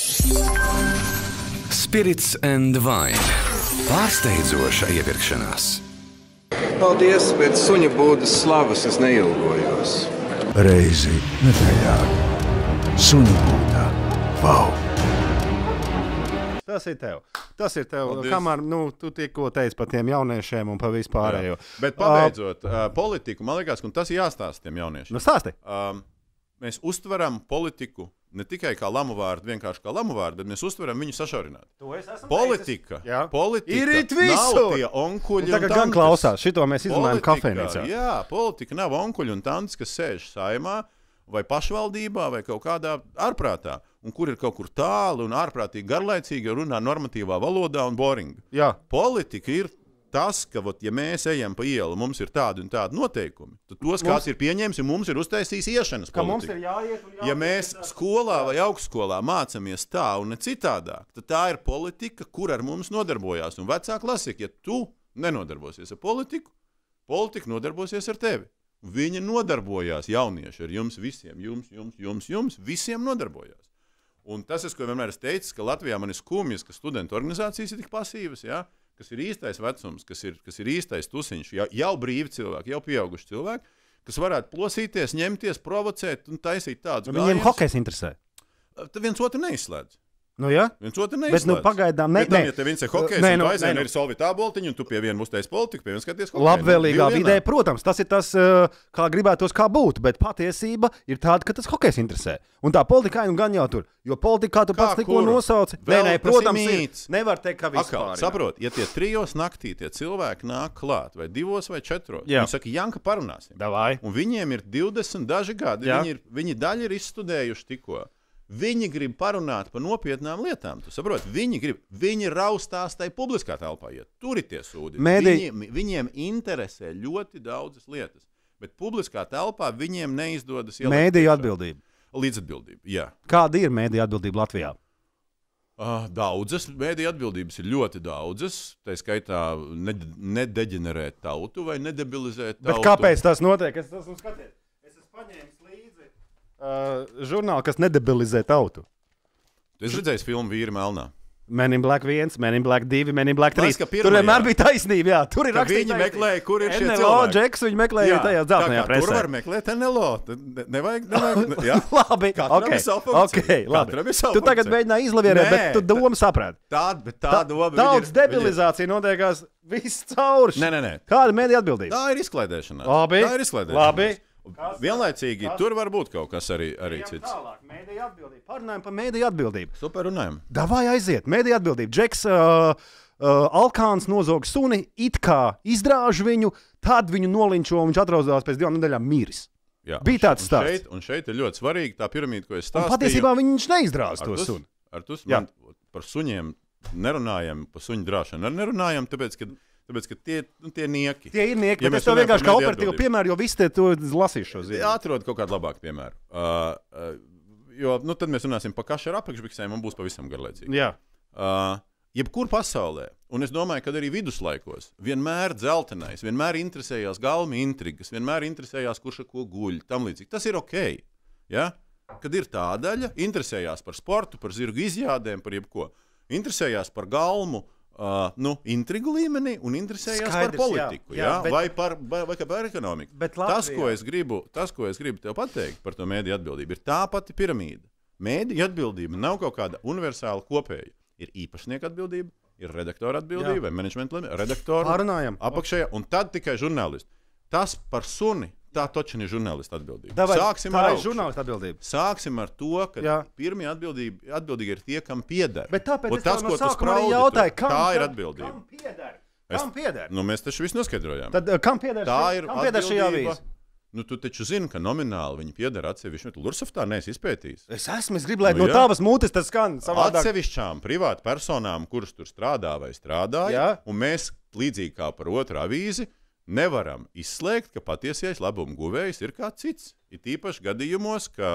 Spirits and Wine. Pārsteidzoša iepirkšanās. Paldies, pēc suņa būdas slavas es neilgojos. Reizi nedēļā. Suņu būda. Vau! Tas ir tev. Tas ir tev. Paldies. Kamēr nu, tu tikko teici par tiem jauniešiem un par vispārējo. Jā. Bet pabeidzot uh, politiku, man liekas, ka tas jāstāsta tiem jauniešiem. Nu, stāsti. Um, mēs uztveram politiku ne tikai kā lamu vārdu, vienkārši kā lamu vārdu, bet mēs uztveram viņu sašaurināt. Politika, politika Ir it nav visur. tie onkuļi Un tagad un gan tantes. klausās, šito mēs izrunājam Politika, kafejnīcā. Jā, politika nav onkuļi un tantes, kas sēž saimā vai pašvaldībā vai kaut kādā ārprātā, un kur ir kaut kur tālu un ārprātīgi garlaicīgi runā normatīvā valodā un boring. Jā. Politika ir tas, ka, vot, ja mēs ejam pa ielu, mums ir tādi un tādi noteikumi, tad tos Mums- kāds ir pieņēmis un mums ir uztaisījis iešanas Ka mums politiku. ir jāiet un jāiet. Ja mēs skolā vai augstskolā mācāmies tā un ne citādāk, tad tā ir politika, kur ar mums nodarbojās. Un vecāki lasīja, ja tu nenodarbosies ar politiku, politika nodarbosies ar tevi. Viņi nodarbojās jaunieši ar jums visiem, jums, jums, jums, jums, visiem nodarbojās. Un tas, es, ko vienmēr esmu teicis, ka Latvijā man ir skumjas, ka studentu organizācijas ir tik pasīvas, ja? Kas ir īstais vecums, kas ir, kas ir īstais tusiņš, jau, jau brīvi cilvēki, jau pieauguši cilvēki, kas varētu plosīties, ņemties, provocēt un taisīt tādus Viņiem hokejs interesē. Tad viens otru neizslēdz. Nu, jā. Viens otru Bet, neizslēdz. nu, pagaidām ne- Pēc tam, ne. ja te viens ir hokejs, Nē, un nu, tu aizvien nē, nu. ir solvitā boltiņu, un tu pie viena uztais politiku, pie viena skaties hokeju. Labvēlīgā Nu, vidē, vienā. protams, tas ir tas, uh, kā gribētos, kā būtu, bet patiesība ir tāda, ka tas hokejs interesē. Un tā politika nu gan jau tur, jo politikā tu pats Kā, tikko kuru? nosauci. Nē, Vēl nē, tas protams, ir ir. mīts. Nevar teikt, ka Atkal, vispār. jā. saprot, ja tie trijos naktī tie cilvēki nāk klāt, vai divos vai četros, Jā. viņi saka, Janka, parunāsim. Davai. Un viņiem ir divdesmit daži gadi, Jā. viņi, ir, viņi daļu ir izstudējuši tikko. Viņi grib parunāt par nopietnām lietām. Tu saproti, viņi grib, viņi raustās tai publiskā telpā, ja tur ir tie sūdi. Mēdī... Viņiem, viņiem interesē ļoti daudzas lietas, bet publiskā telpā viņiem neizdodas ielikt. Mēdīju atbildība. Līdzatbildība, jā. Kāda ir mēdīju atbildība Latvijā? Uh, daudzas mēdīju atbildības ir ļoti daudzas. Tā skaitā nedeģenerēt tautu vai nedebilizēt tautu. Bet kāpēc tas notiek? Es esmu skaties. Es esmu paņēmis līdzi uh, žurnālu, kas nedebilizē tautu. Tu esi redzējis filmu Vīri melnā? Men in Black viens, Men in Black divi, Men in Black trīs. Pirmajā, tur vienmēr bija taisnība, jā. Tur ir rakstīts. Viņi meklēja, kur ir šie N L O, cilvēki. Džeks, viņi meklēja tajā dzeltenajā presē. Tur var meklēt N L O. Ne, nevajag, nevajag. Jā. Labi, Katram okay. ir savu funkciju. Okay, labi. Katram ir savu tu tagad funkciju. mēģināji izlavierēt, bet tu domu saprāt. Tā, bet tā, tā doma. Daudz debilizācija notiekās viss caurš. Nē, nē, nē. Kāda mēdīja atbildība? Tā ir izklaidēšanās. Labi. Tā ir izklaidēšanās. Labi. Vienlaicīgi kas? Tur var būt kaut kas arī, arī Ejam cits. Tālāk, mēdīja atbildība. Parunājam par mēdīju atbildību. Super runājam. Davai aiziet, mēdīja atbildība. Džeks uh, uh, Alkāns nozog suni, it kā izdrāž viņu, tad viņu nolinčo un viņš atraudās pēc divām nedēļām miris. Jā, bija tāds un stāsts. Šeit, un šeit ir ļoti svarīgi tā piramīda, ko es stāstīju. Un patiesībā viņš neizdrāz to suni. Ar tus, man, par suņiem nerunājam, par suņu drāšanu nerunājam, tāpēc, ka Tāpēc, ka tie, nu, tie nieki. Tie ir nieki, ja bet es tev vienkārši kā operatīvu piemēru, jo visi te to lasīšu šo zīmi. Atrod kaut kādu labāku piemēru. Uh, uh, jo, nu, tad mēs runāsim par kašu ar apakšbiksēm un būs pavisam garlaicīgi. Jā. Uh, jebkur pasaulē, un es domāju, ka arī viduslaikos, vienmēr dzeltenais, vienmēr interesējās galma intrigas, vienmēr interesējās, kurš ar ko guļ, tam līdzīgi. Tas ir ok. Ja? Kad ir tā daļa, interesējās par sportu, par zirgu izjādēm, par jebko. Interesējās par galmu, Uh, nu, intrigu līmenī un interesējās Skaidrs, par politiku, jā, jā, jā? Bet, vai, par, vai, vai par ekonomiku. Tas ko, gribu, tas, ko es gribu tev pateikt par to mēdīju atbildību, ir tā pati piramīda. Mēdīju atbildība nav kaut kāda universāla kopēja. Ir īpašnieka atbildība, ir redaktora atbildība, jā. Vai menedžmenta līmenī, redaktora, Pārunājam. apakšējā, un tad tikai žurnālisti. Tas par suni. Tā taču ir žurnālista atbildība. Davai, Sāksim tā ar ir žurnālista atbildība. Sāksim ar to, ka jā. Pirmie atbildīgi, atbildīgi ir tie, kam pieder. Bet tāpēc un es tas, no ko tu sākuma arī jautāju, kam, tā ir kam, atbildība. Kam pieder? Es, kam pieder? Nu, mēs taču visu noskaidrojām. Tad kam pieder, tā ir kam pieder šī avīze? Nu, tu taču zini, ka nomināli viņi pieder atsevišķi. Tu Lursoftā neesi izpētījis. Es esmu, es gribu, lai nu, no tavas mutes tas skan savādāk. Atsevišķām privātu personām, kuras tur strādā vai strādāja, jā. Un mēs līdzīgi kā par otru avīzi, nevaram izslēgt, ka patiesais labuma guvējs ir kāds cits. Ir īpaši gadījumos, ka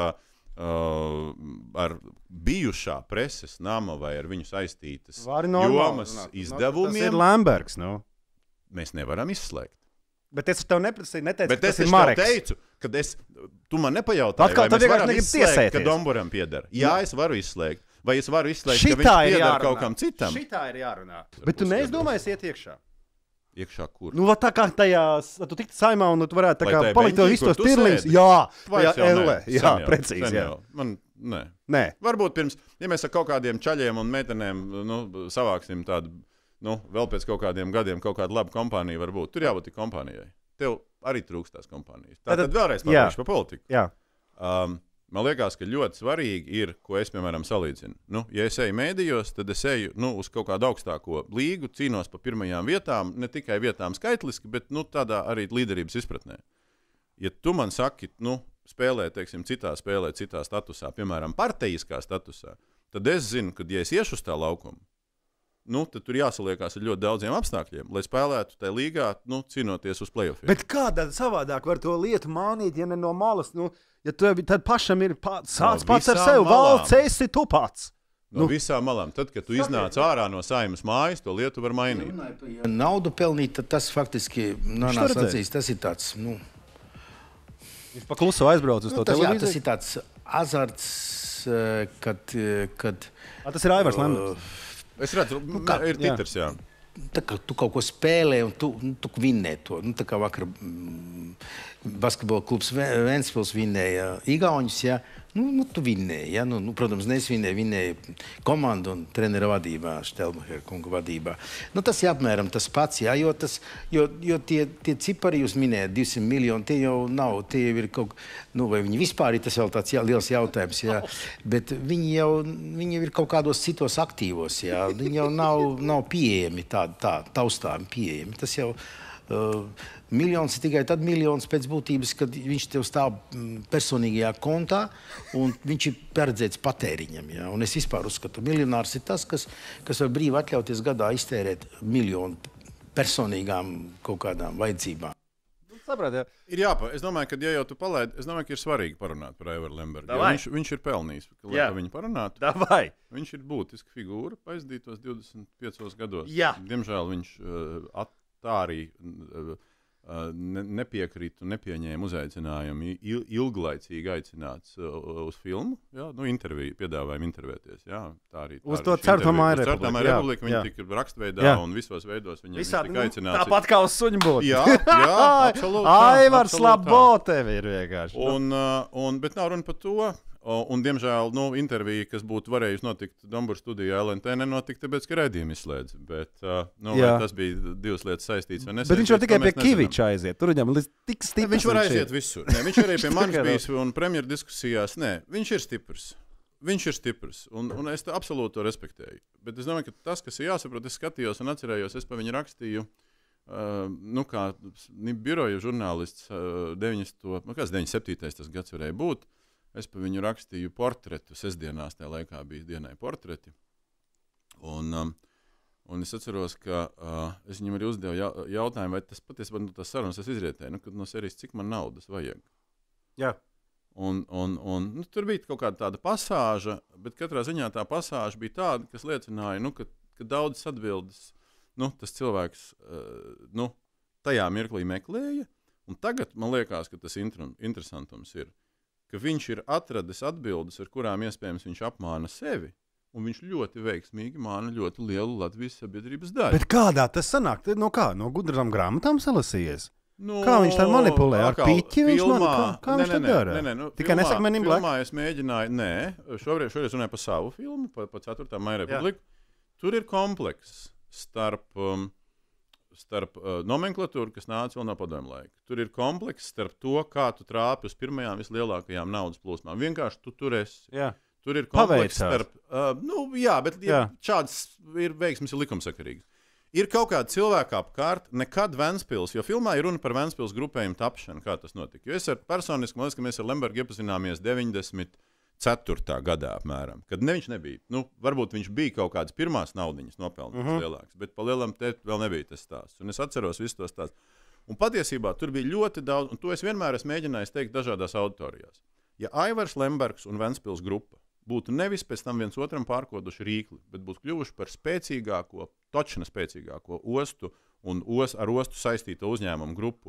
uh, ar bijušā preses nama vai ar viņu saistītas jomas izdevumiem. Tas ir Lembergs, nu. Mēs nevaram izslēgt. Bet es tev neprasīju, neteicu, Bet ka tas es ir Mareks. teicu, kad es, tu man nepajautāji, Atkal, vai mēs varam negribu izslēgt, tiesēties. ka Domburam pieder. Jā, es varu izslēgt. Vai es varu izslēgt, Šitā ka viņš ir pieder jārunā. kaut kam citam? Šitā ir jārunā. Bet tu neizdomājies iet iekšā. Iekšā kur? Nu, tā kā tajās, tu tiktu saimā un tu varētu tā Lai kā tajā palikt tev beņķī, visus tos kur tu tirlings. sēdi? Jā, Vairs jā, jau elle, nē. jā, Sen jau, precīzi, sen jā. jau. Man, nē. Nē. Varbūt pirms, ja mēs ar kaut kādiem čaļiem un meitenēm nu, savāksim tādu, nu, vēl pēc kaut kādiem gadiem kaut kādu labu kompāniju varbūt. Tur jābūt tik kompānijai. Tev arī trūkstās kompānijas. Tā tad vēlreiz pārēšu par politiku. Jā. Um, man liekas, ka ļoti svarīgi ir, ko es, piemēram, salīdzinu. Nu, ja es eju mēdījos, tad es eju nu, uz kaut kādu augstāko līgu, cīnos par pirmajām vietām, ne tikai vietām skaitliski, bet nu, tādā arī līderības izpratnē. Ja tu man saki, nu, spēlē, teiksim, citā spēlē, citā statusā, piemēram, parteiskā statusā, tad es zinu, ka, ja es iešu uz tā laukumu, nu, tad tur jāsaliekās ar ļoti daudziem apstākļiem, lai spēlētu tajā līgā, nu, cīnoties uz play-offiem. Bet kādā savādāk var to lietu mānīt, ja ne no malas? Nu, ja tu, tad pašam ir pats, sāc No pats ar visām sevi, malām. valsts esi tu pats. No nu. visām malām. Tad, kad tu iznāc ārā no Saeimas mājas, to lietu var mainīt. Ja naudu pelnīt, tad tas faktiski nonāks acīs. Tas ir tāds, nu... Viņš pa klusu aizbrauc uz nu, to tas, televīziju? Jā, tas ir tāds azarts, kad... kad A, tas ir Aivars Lembergs. Uh, Es redzu, nu, kā, ir titrs, jā. Tā kā tu kaut ko spēlē un tu, nu, tu vinnē to. Nu, tā kā vakar mm, basketbola klubs Ventspils vinnēja Igauņus, jā. Nu, nu, tu vinnēji, jā. Nu, nu, protams, nesvinnēji, vinnēja komandu un trenera vadībā, Štelmacher kunga vadībā. Nu, tas ir apmēram tas pats, jā, jo, tas, jo, jo tie, tie cipari jūs minējat, divsimt miljoni, tie jau nav, tie jau ir kaut, nu, vai viņi vispār ir, tas vēl tāds jā, liels jautājums, jā. Bet viņi jau, viņi jau ir kaut kādos citos aktīvos, jā. Viņi jau nav, nav pieejami tādi, tā, taustāmi pieejami. Tas jau Uh, miljons ir tikai tad miljons pēc būtības, kad viņš tev stāv personīgajā kontā un viņš ir paredzēts patēriņam. Ja? Un es vispār uzskatu, miljonārs ir tas, kas, kas var brīvi atļauties gadā iztērēt miljonu personīgām kaut kādām vajadzībām. Saprāt, jā. Ir jāpa. Es domāju, ka, ja jau tu palaidi, es domāju, ka ir svarīgi parunāt par Aivaru Lembergu. Viņš, viņš ir pelnījis, lai jā. viņu parunātu. Davai. Viņš ir būtiska figūra aizdītos divdesmit piecos gados. Jā. Diemžēl viņš uh, tā arī uh, ne, nepiekrīt un nepieņēma uzaicinājumu il, ilglaicīgi aicināts uh, uz filmu. Jā, nu, interviju, piedāvājumu intervēties. Jā, tā arī. Tā uz to Certamā republiku. Certamā republiku. Viņi tika rakstveidā jā. Un visos veidos viņi Visādi, tika aicināti. Tāpat kā uz suņu būtu. Jā, jā, absolūti. Aivars Labo tevi ir vienkārši. Un, uh, un, bet nav runa par to. Un, diemžēl, nu, intervija, kas būtu varējusi notikt Dombura studijā, L N T nenotika, tāpēc, ka raidījumi izslēdz. Bet, uh, nu, vai tas bija divas lietas saistītas vai nesaistītas. Bet viņš var tikai pie Kiviča aiziet. Tur viņam līdz tik stiprs. Ne, viņš var aiziet ir. Visur. Nē, viņš arī pie manis bijis un premjeru diskusijās. Nē, viņš ir stiprs. Viņš ir stiprs. Un, un es absolūti to respektēju. Bet es domāju, ka tas, kas ir jāsaprot, es skatījos un atcerējos, es pa viņu rakstīju, uh, nu, kā biroja žurnālists, uh, deviņdesmit, nu, kāds deviņdesmit septītais tas gads varēja būt. Es pa viņu rakstīju portretu, sestdienās tajā laikā bija dienai portreti. Un, um, un es atceros, ka uh, es viņam arī uzdevu ja, jautājumu, vai tas patiesībā no tās sarunas es izrietēju, nu, no serijas, cik man naudas vajag. Jā. Un, un, un nu, tur bija kaut kāda tāda pasāža, bet katrā ziņā tā pasāža bija tāda, kas liecināja, nu, ka, ka daudzas atbildes, nu, tas cilvēks uh, nu, tajā mirklī meklēja. Un tagad man liekas, ka tas inter- interesantums ir, ka viņš ir atradis atbildes, ar kurām iespējams viņš apmāna sevi, un viņš ļoti veiksmīgi māna ļoti lielu Latvijas sabiedrības daļu. Bet kādā tas sanāk? No kā? No gudrām grāmatām salasījies? Nu, kā viņš tā manipulē? Ar piķi viņš filmā, man, kā, kā ne, viņš ne, tā dara? Ne, ne, nu, Tikai filmā, nesaka Men in Black? Filmā es mēģināju, nē, šoreiz, šoreiz runāju par savu filmu, par, par ceturtā maija republiku. Tur ir komplekss starp... Um, starp uh, nomenklatūru, kas nāca vēl no padomju laika. Tur ir komplekss starp to, kā tu trāpi uz pirmajām vislielākajām naudas plūsmām. Vienkārši tu tur esi. Jā. Tur ir komplekss Paveicās. starp... Uh, nu, jā, bet ja šāds ir veiksmes ir likumsakarīgs. Ir kaut kāda cilvēka apkārt, nekad Ventspils, jo filmā ir runa par Ventspils grupējumu tapšanu, kā tas notika. Jo es ar personiski, man liekas, ka mēs ar Lembergu iepazināmies deviņdesmit ceturtā gadā apmēram, kad ne viņš nebija. Nu, varbūt viņš bija kaut kādas pirmās naudiņas nopelnījis Mhm. lielāks, bet pa lielam te vēl nebija tas stāsts. Un es atceros visus tos stāstus. Un patiesībā tur bija ļoti daudz, un to es vienmēr esmu mēģinājis teikt dažādās auditorijās. Ja Aivars Lembergs un Ventspils grupa būtu nevis pēc tam viens otram pārkoduši rīkli, bet būtu kļuvuši par spēcīgāko, točna spēcīgāko ostu un os, ar ostu saistīto uzņēmumu grupu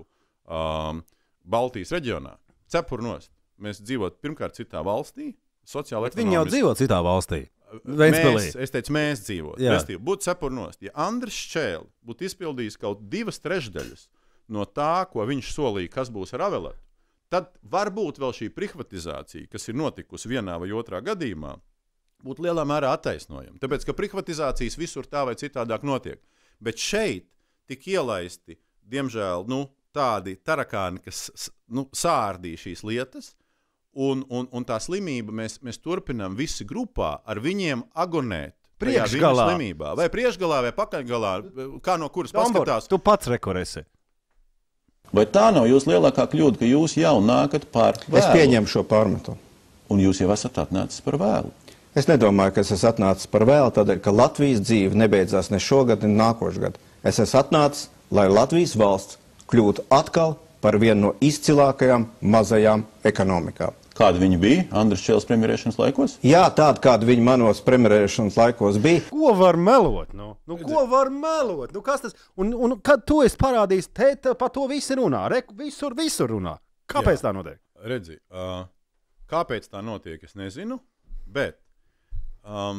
um, Baltijas reģionā, cepurnost. Mēs dzīvotu pirmkārt citā valstī, sociāli ekonomiski. Viņi jau dzīvo citā valstī. Mēs, es teicu, mēs dzīvotu. Jā. Būtu cepurnost. Ja Andris Šķēli būtu izpildījis kaut divas trešdaļas no tā, ko viņš solīja, kas būs ar Aveletu, tad varbūt vēl šī privatizācija, kas ir notikusi vienā vai otrā gadījumā, būtu lielā mērā attaisnojama. Tāpēc, ka privatizācijas visur tā vai citādāk notiek. Bet šeit tik ielaisti, diemžēl, nu, tādi tarakāni, kas nu, sārdīja šīs lietas, un, un, un tā slimība mēs, mēs turpinām visi grupā ar viņiem agonēt. Priekšgalā. Slimībā. Vai priekšgalā, vai pakaļgalā, kā no kuras Dombur, paskatās. tu pats rekoresi. Vai tā nav jūsu lielākā kļūda, ka jūs jau nākat par vēlu? Es pieņemu šo pārmetumu. Un jūs jau esat atnācis par vēlu. Es nedomāju, ka es esmu atnācis par vēlu, tādēļ, ka Latvijas dzīve nebeidzās ne šogad, ne nākošu gadu. Es esmu atnācis, lai Latvijas valsts kļūtu atkal par vienu no izcilākajām mazajām ekonomikām. Kāda viņa bija Andris Šķēles premjerēšanas laikos? Jā, tāda, kāda viņa manos premjerēšanas laikos bija. Ko var melot? Nu? Nu, ko var melot? Nu, kas tas? Un, un kad to es parādīju, te, te pa to visi runā. Re, visur, visur runā. Kāpēc Jā. tā notiek? Redzi, uh, kāpēc tā notiek, es nezinu, bet um,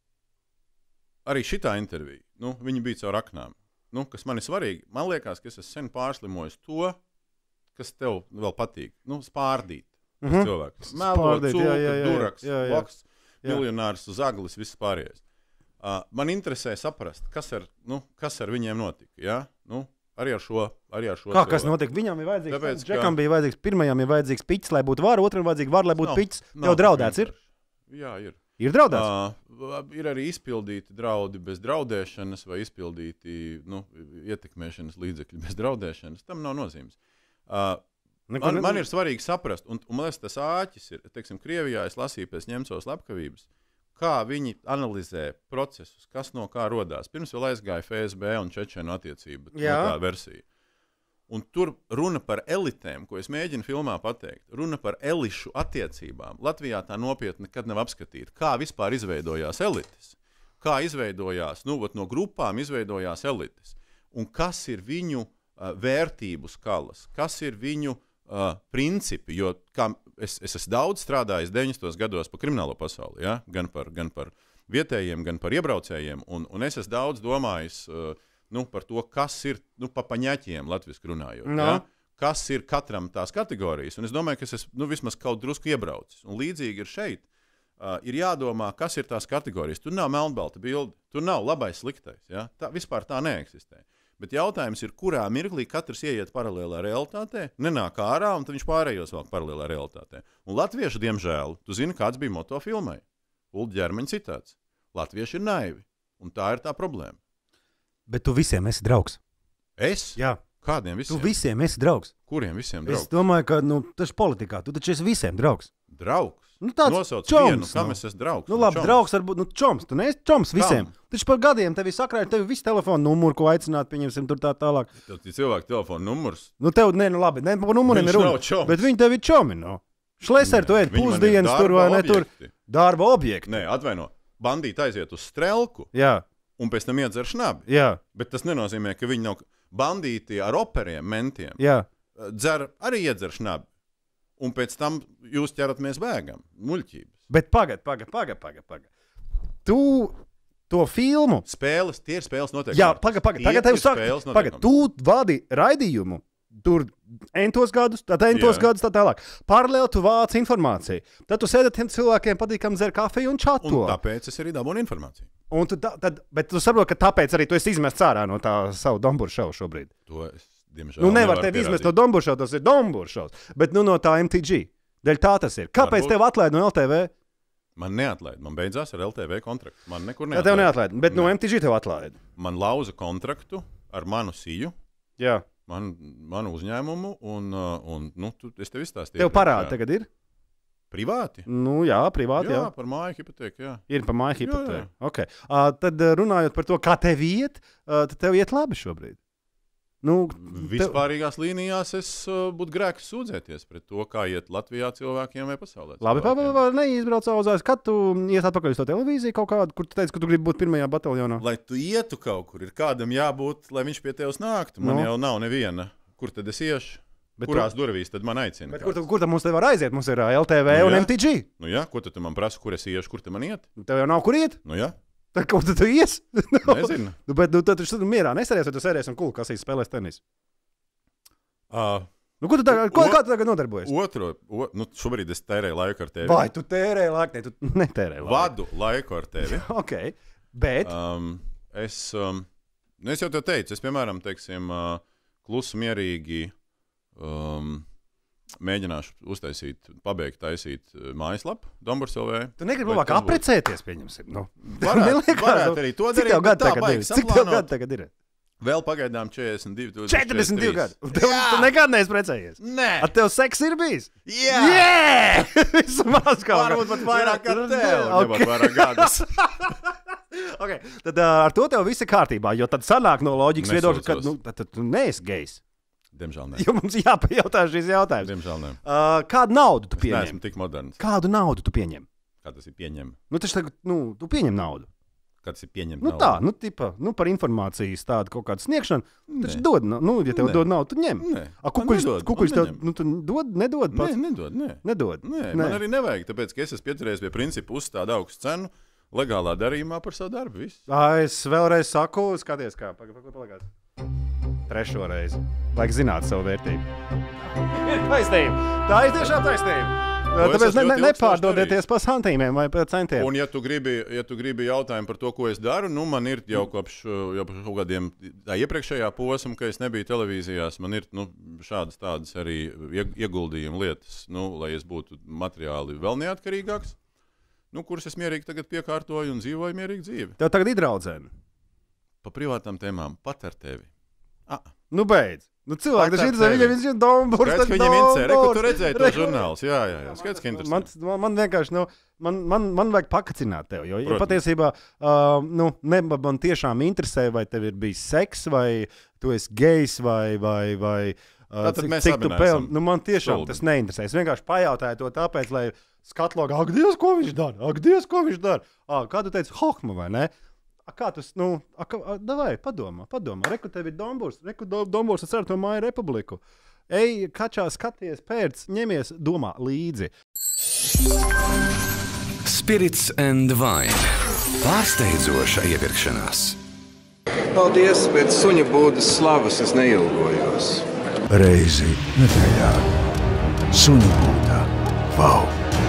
arī šitā intervija, nu, viņa bija caur aknām. Nu, kas man ir svarīgi, man liekas, ka es esmu sen pārslimojis to, kas tev vēl patīk. Nu, spārdīt. Mm -hmm. Cilvēks. Melot, cūka, duraks, jā, jā. boks, Jā. miljonārs, zaglis, viss pārējais. Uh, man interesē saprast, kas ar, nu, kas ar viņiem notika. Ja? Nu, arī ar šo, arī ar šo Kā cilvēku. kas notika? Viņam ir vajadzīgs, Tāpēc, Džekam ka... bija vajadzīgs, pirmajam ir vajadzīgs piķis, lai būtu vara, otram vajadzīgs vara, lai būtu Nav- piķis. nav Jau tik draudēts ir? vienkārši. Jā, ir. Ir draudēts? Uh, ir arī izpildīti draudi bez draudēšanas vai izpildīti nu, ietekmēšanas līdzekļi bez draudēšanas. Tam nav nozīmes. Uh, man, man ir svarīgi saprast, un, un man liekas, tas āķis ir, teiksim, Krievijā es lasīju pēc Ņemcova slepkavības, kā viņi analizē procesus, kas no kā rodās. Pirms vēl aizgāja F S B un Čečenu attiecība, no tā versija. Un tur runa par elitēm, ko es mēģinu filmā pateikt. Runa par elišu attiecībām. Latvijā tā nopietni nekad nav apskatīta. Kā vispār izveidojās elites? Kā izveidojās, nu, no grupām izveidojās elites? Un kas ir viņu uh, vērtību skalas? Kas ir viņu uh, principi? Jo kā es, es esmu daudz strādājis deviņdesmitos gados pa kriminālo pasauli, ja? gan, par, gan par vietējiem, gan par iebraucējiem. Un, un es esmu daudz domājis uh, nu, par to, kas ir nu, pa paņaķiem latviski runājot. No. Ja? Kas ir katram tās kategorijas. Un es domāju, ka es esmu nu, vismaz kaut drusku iebraucis. Un līdzīgi ir šeit. Uh, ir jādomā, kas ir tās kategorijas. Tur nav melnbalta bilde. Tur nav labais, sliktais. Ja? Tā, vispār tā neeksistē. Bet jautājums ir, kurā mirklī katrs ieiet paralēlā realitātē, nenāk ārā, un tad viņš pārējos vēl paralēlā realitātē. Un latvieši, diemžēl, tu zini, kāds bija moto filmai. Ulda Ģermeņa citāts. Latvieši ir naivi. Un tā ir tā problēma. Bet tu visiem esi draugs. Es? Jā. Kādiem visiem? Tu visiem esi draugs. Kuriem visiem draugs? Es domāju, ka nu, tas ir politikā. Tu taču esi visiem draugs. Draugs? Nu, tāds nosauc čoms, vienu, kam nu. es esmu draugs. Nu, labi, čoms. draugs varbūt, nu, čoms. Tu neesi čoms visiem. Kam? Taču par gadiem tevi sakrāja, tevi visu telefonu numuru, ko aicināt, pieņemsim tur tā tālāk. Tev ir cilvēku telefonu numurs. Nu, tev, nē, nu, labi, ne par numuriem Viņš ir runa. nav čoms. Bet viņi tevi čomi, no. Šleser, tu ēd Viņi man ir pusdienas tur vai ne tur. objekti. Darba objekti. Nē, atvaino. Bandīti aiziet uz strelku. Jā. Un pēc tam iedzer šnabi. Jā. Bet tas nenozīmē, ka viņi nav bandīti ar operiem, mentiem. Jā. Dzer arī iedzer šnabi. Un pēc tam jūs ķeraties bēgam. Muļķības. Bet pagad, pagad, pagad, pagad, pagad. Tu to filmu. Spēles, tie ir spēles noteikumi. Jā, pagad, pagad. Tagad tev saka, pagad, tu vadi raidījumu. Tur entos gadus, tad entos Jā. gadus, tā tālāk. Paralēli tu vāc informāciju. Tad tu sēdi ar tiem cilvēkiem, patīkam dzer kafiju un čato. Un tāpēc es arī dabūnu informāciju. Un tu, da, tad, bet tu saproti, ka tāpēc arī tu esi izmests ārā no tā savu Domburu šovu šobrīd. To es, diemžēl, nu, nevar tevi izmest no Domburu šovu, tas ir Domburu šovs. Bet nu no tā M T G. Dēļ tā tas ir. Kāpēc Varbūt... tev atlaid no L T V? Man neatlaid. Man beidzās ar L T V kontraktu. Man nekur neatlaid. Tā tev neatlaid, bet ne. no M T G tev atlaid. Man lauza kontraktu ar manu siju. Jā. Man, manu uzņēmumu, un, un nu, tu, es tev izstāstīju. Tev parādi tagad ir? Privāti? Nu, jā, privāti. Jā, jā. par māju hipotēku. Jā. Ir par māju hipotēku. Okay. Uh, tad runājot par to, kā tev iet, uh, tad tev iet labi šobrīd. Nu, Vispārīgās tev... līnijās es uh, būtu grēks sūdzēties pret to, kā iet Latvijā cilvēkiem vai pasaulē. Labi, pagaidi, neizbrauc auzās. Kad tu iet atpakaļ uz to televīziju kaut kādu, kur tu teici, ka tu gribi būt pirmajā bataljonā? Lai tu ietu kaut kur, ir kādam jābūt, lai viņš pie tevis nāktu. Man no. jau nav neviena. Kur tad es iešu? Bet Kurās tu... durvīs tad man aicina? Bet kur, tu, kur tad mums te var aiziet? Mums ir L T V nu, un jā. M T G. Nu jā, ko tad tu man prasa, kur es iešu, kur te man iet? Tev jau nav kur iet? Nu jā. Tad kaut tu tu ies? Nezinu. Nu, bet nu, tad tu tad mierā nesēries, vai tu sēries un kulkasīs spēlēs tenis? Uh, nu, ko tu tagad, ko, kā tu tagad nodarbojies? Otro, o, nu, šobrīd es tērēju laiku ar tevi. Vai tu tērēji laiku? Ne, tu netērēji laiku. Vadu laiku ar tevi. Ok, bet? Um, es, um, nu, es jau tev teicu, es, piemēram, teiksim, uh, klusu mierīgi um, mēģināšu uztaisīt, pabeigt taisīt mājaslapu Domburs L V. Tu negribi labāk aprecēties, pieņemsim? Nu. Varētu, varētu arī to darīt, bet tā baigi saplānot. Cik tev gadu tagad ir? Vēl pagaidām četrdesmit divi. četrdesmit divi gadi. Tu, tu nekad neesi precējies? Nē. Ar tev seks ir bijis? Jā. Yeah! Vismaz kaut kā. Varbūt pat vairāk kā tev. Okay. Vairāk gadus. Okay. Tad uh, ar to tev viss ir kārtībā, jo tad sanāk no loģikas viedokļa, ka nu, tad, tad tu neesi gejs. Diemžēl ne. Jo mums jāpajautā šīs jautājumus. Diemžēl ne. Uh, kādu naudu tu pieņem? Es neesmu tik moderns. Kādu naudu tu pieņem? Kā tas ir pieņem? Nu, taču tagad, nu, tu pieņem naudu. Kā tas ir pieņemt nu, naudu? Tā, nu, tipa, nu, par informācijas tādu kaut kādu sniegšanu. Taču dod, nu, ja tev nē. Dod naudu, tu ņem. Nē. A, kukuļs, kukuļs tev, nu, tu dod, nedod pats? Nē, nedod, nē. Nedod. Nē, nē. Man arī nevajag, tāpēc, ka es esmu pieturējies pie principa uzstāt augstu cenu legālā darījumā par savu darbu. Viss. Es vēlreiz saku, skaties kā, pagaid, pagaid. Trešo reizi. Vajag zināt savu vērtību. Taisnība. Tā ir tiešām taisnība. Tāpēc ne, ne, nepārdodieties pa santīmiem vai pa centiem. Un ja tu gribi, ja tu gribi jautājumu par to, ko es daru, nu man ir jau kopš jau kaut kādiem iepriekšējā posma, ka es nebiju televīzijās, man ir nu, šādas tādas arī ieguldījuma lietas, nu, lai es būtu materiāli vēl neatkarīgāks. nu, kuras es mierīgi tagad piekārtoju un dzīvoju mierīgi dzīvi. Tev tagad ir draudzene? Pa privātām tēmām, pat ar tevi. Ah. Nu, beidz. Nu, cilvēki taču interesē, viņam viņš ir Domburs. Skaidrs, ka viņam interesē. Reku, tu redzēji to žurnāls. Jā, jā, jā. Skaidrs, ka interesē. Man, man, man vienkārši, nu, man, man, man vajag pakacināt tev, jo ja patiesībā, uh, nu, ne, man tiešām interesē, vai tev ir bijis seks, vai tu esi gejs, vai, vai, vai uh, Tātad cik, mēs cik abi tu pelni. neesam Nu, man tiešām stulbi. tas neinteresē. Es vienkārši pajautāju to tāpēc, lai skatlogā, ak, Dievs, ko viņš dara? Ak, Dievs, ko viņš dara? Ah, kā tu teici, Hohma, vai ne? A, kā tu, nu, a, a, davai, padomā, padomā. Reku tev ir Domburs, reku do, Domburs ar to Māju Republiku. Ej, kačā skaties pēc, ņemies, domā līdzi. Spirits and Wine. Pārsteidzoša iepirkšanās. Paldies, pēc suņa būdas slavas es neilgojos. Reizi nedēļā. Suņa būdā. Vau!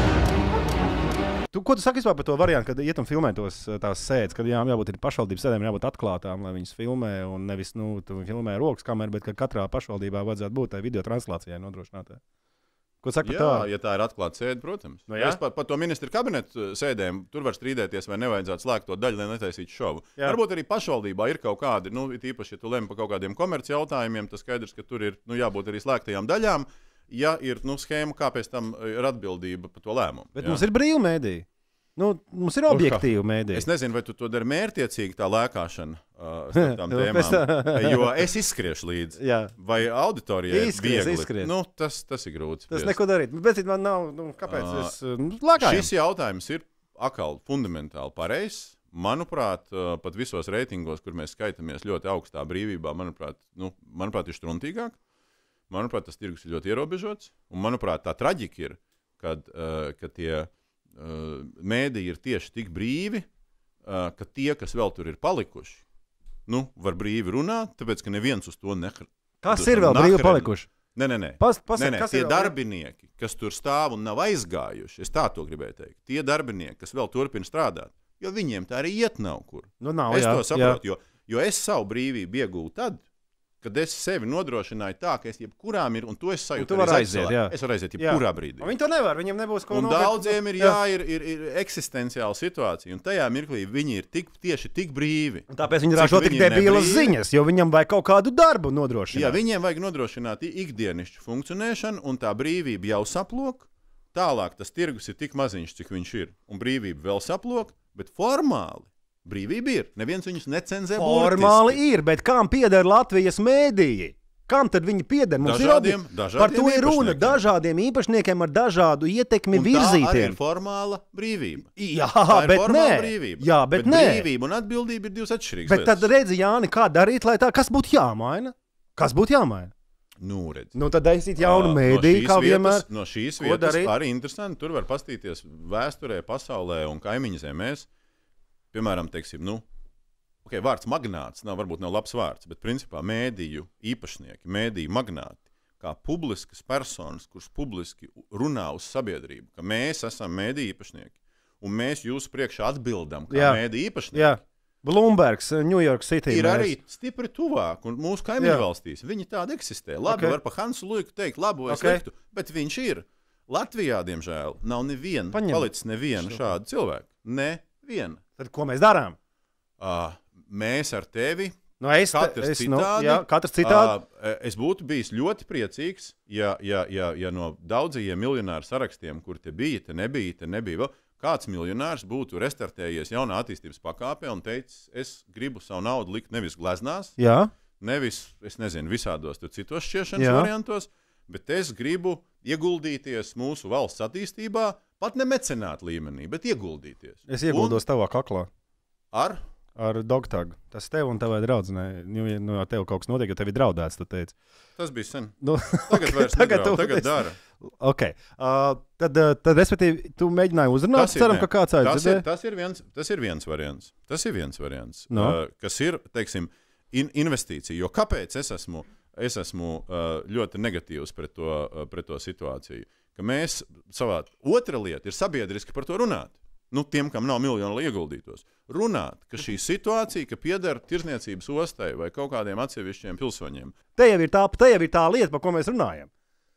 Tu, ko tu saki vispār par to variantu, kad iet un filmē tos tās sēdes, kad jā, jābūt ir pašvaldības sēdēm, jābūt atklātām, lai viņas filmē un nevis, nu, tu filmē rokas kameru, bet ka katrā pašvaldībā vajadzētu būt tai video translācijai nodrošinātai. Ko saka jā, par tā? Ja tā ir atklāta sēde, protams. No, jā? es par, par to ministru kabinetu sēdēm tur var strīdēties, vai nevajadzētu slēgt to daļu, lai netaisītu šovu. Jā. Varbūt arī pašvaldībā ir kaut kādi, nu, īpaši, ja tu lem par kaut kādiem komerci jautājumiem, tas skaidrs, ka tur ir, nu, jābūt arī slēgtajām daļām, ja ir, nu, schēma, kā pēc tam ir atbildība par to lēmumu. Bet jā. mums ir brīva mēdī. Nu, mums ir objektīva mēdī. Es nezinu, vai tu to dari mērķiecīgi, tā lēkāšana uh, starp tām tēmām, jo es izskriešu līdzi. Jā. Vai auditorijai Izskries, viegli? izskries. Nu, tas, tas ir grūti. Tas neko darīt. Bet man nav, nu, kāpēc es nu, lēkāju? Šis jautājums ir atkal fundamentāli pareizs. Manuprāt, uh, pat visos reitingos, kur mēs skaitāmies ļoti augstā brīvībā, manuprāt, nu, manuprāt ir struntīgāk. Manuprāt, tas tirgus ir ļoti ierobežots. Un, manuprāt, tā traģika ir, kad, uh, kad tie Uh, mēdī ir tieši tik brīvi, uh, ka tie, kas vēl tur ir palikuši, nu, var brīvi runāt, tāpēc, ka neviens uz to nekr... Kas ir vēl brīvi palikuši? Nē, nē, nē. Pas, pas, nē, nē. kas Tie ir vēl... darbinieki, kas tur stāv un nav aizgājuši, es tā to gribēju teikt, tie darbinieki, kas vēl turpina strādāt, jo viņiem tā arī iet nav kur. Nu, nav, es jā, to saprotu, jo, jo es savu brīvību iegūtu tad, kad es sevi nodrošināju tā, ka es jebkurām ir, un to es sajūtu arī aiziet, jā. Es varu aiziet jebkurā brīdī. Viņi to nevar, viņiem nebūs ko un nopirkt. Daudziem ir, jā, ir, ir, ir eksistenciāla situācija, un tajā mirklī viņi ir tik, tieši tik brīvi. Un tāpēc viņi ražo tik debīlas ziņas, jo viņam vajag kaut kādu darbu nodrošināt. Jā, viņiem vajag nodrošināt ikdienišķu funkcionēšanu, un tā brīvība jau saplok. Tālāk tas tirgus ir tik maziņš, cik viņš ir, un brīvība vēl saplok, bet formāli brīvība ir. Neviens viņus necenzē burtiski. Formāli ir, bet kam pieder Latvijas mēdīji? Kam tad viņi pieder? Mums dažādiem, ir dažādiem par to ir runa. Dažādiem īpašniekiem ar dažādu ietekmi un virzītiem. Tā arī ir formāla brīvība. Jā, tā ir bet nē. Brīvība. Jā, bet, bet nē. Brīvība un atbildība ir divas atšķirīgas bet lietas. Bet tad redzi, Jāni, kā darīt, lai tā, kas būtu jāmaina? Kas būtu jāmaina? Nu, redz. Nu, tad aizsīt jaunu mēdīju, no kā vietas, vienmēr. No šīs vietas arī interesanti. Tur var pastīties vēsturē, pasaulē un kaimiņu zemēs. Piemēram, teiksim, nu, okay, vārds magnāts nav, varbūt nav labs vārds, bet principā mēdīju īpašnieki, mēdīju magnāti, kā publiskas personas, kurš publiski runā uz sabiedrību, ka mēs esam mēdīju īpašnieki, un mēs jūsu priekšā atbildam kā jā. mēdīju īpašnieki. Jā. Bloombergs, New York City. Ir mēs... arī stipri tuvāk, un mūsu kaimiņu valstīs viņi tādi eksistē. Labi, okay. var pa Hansu Luiku teikt labu vai okay. sliktu, bet viņš ir. Latvijā, diemžēl, nav neviena, Paņem. palicis neviena šāda cilvēka. Neviena. Tad ko mēs darām? Uh, Mēs ar tevi, no es, katrs, es, citādi, nu, jā, katrs citādi. Uh, es būtu bijis ļoti priecīgs, ja, ja, ja, ja no daudzajiem miljonāru sarakstiem, kur te bija, te nebija, te nebija vēl, kāds miljonārs būtu restartējies jaunā attīstības pakāpē un teicis, es gribu savu naudu likt nevis gleznās, jā. nevis, es nezinu, visādos citos šķiešanas variantos, bet es gribu ieguldīties mūsu valsts attīstībā, pat ne mecenāt līmenī, bet ieguldīties. Es ieguldos un... tavā kaklā. Ar? Ar Dogtagu. Tas tev un tavai draudzenei. Nu, ja nu, tev kaut kas notiek, jo tev ir draudēts, tu teici. Tas bija sen. Nu, tagad vairs tagad nedraud, tagad dara. Ok. Uh, tad, tad, respektīvi, tu mēģināji uzrunāt, tas ir, ceram, ne. ka kāds tas aizdzirdē. ir, tas, ir viens, tas ir viens variants. Tas ir viens variants, no. uh, kas ir, teiksim, in, investīcija. Jo kāpēc es esmu, es esmu uh, ļoti negatīvs pret to, uh, pret to situāciju? Ka mēs savā otra lieta ir sabiedriski par to runāt. Nu, tiem, kam nav miljonu, lai ieguldītos. Runāt, ka šī situācija, ka pieder tirzniecības ostai vai kaut kādiem atsevišķiem pilsoņiem. Te jau ir tā, te jau ir tā lieta, par ko mēs runājam.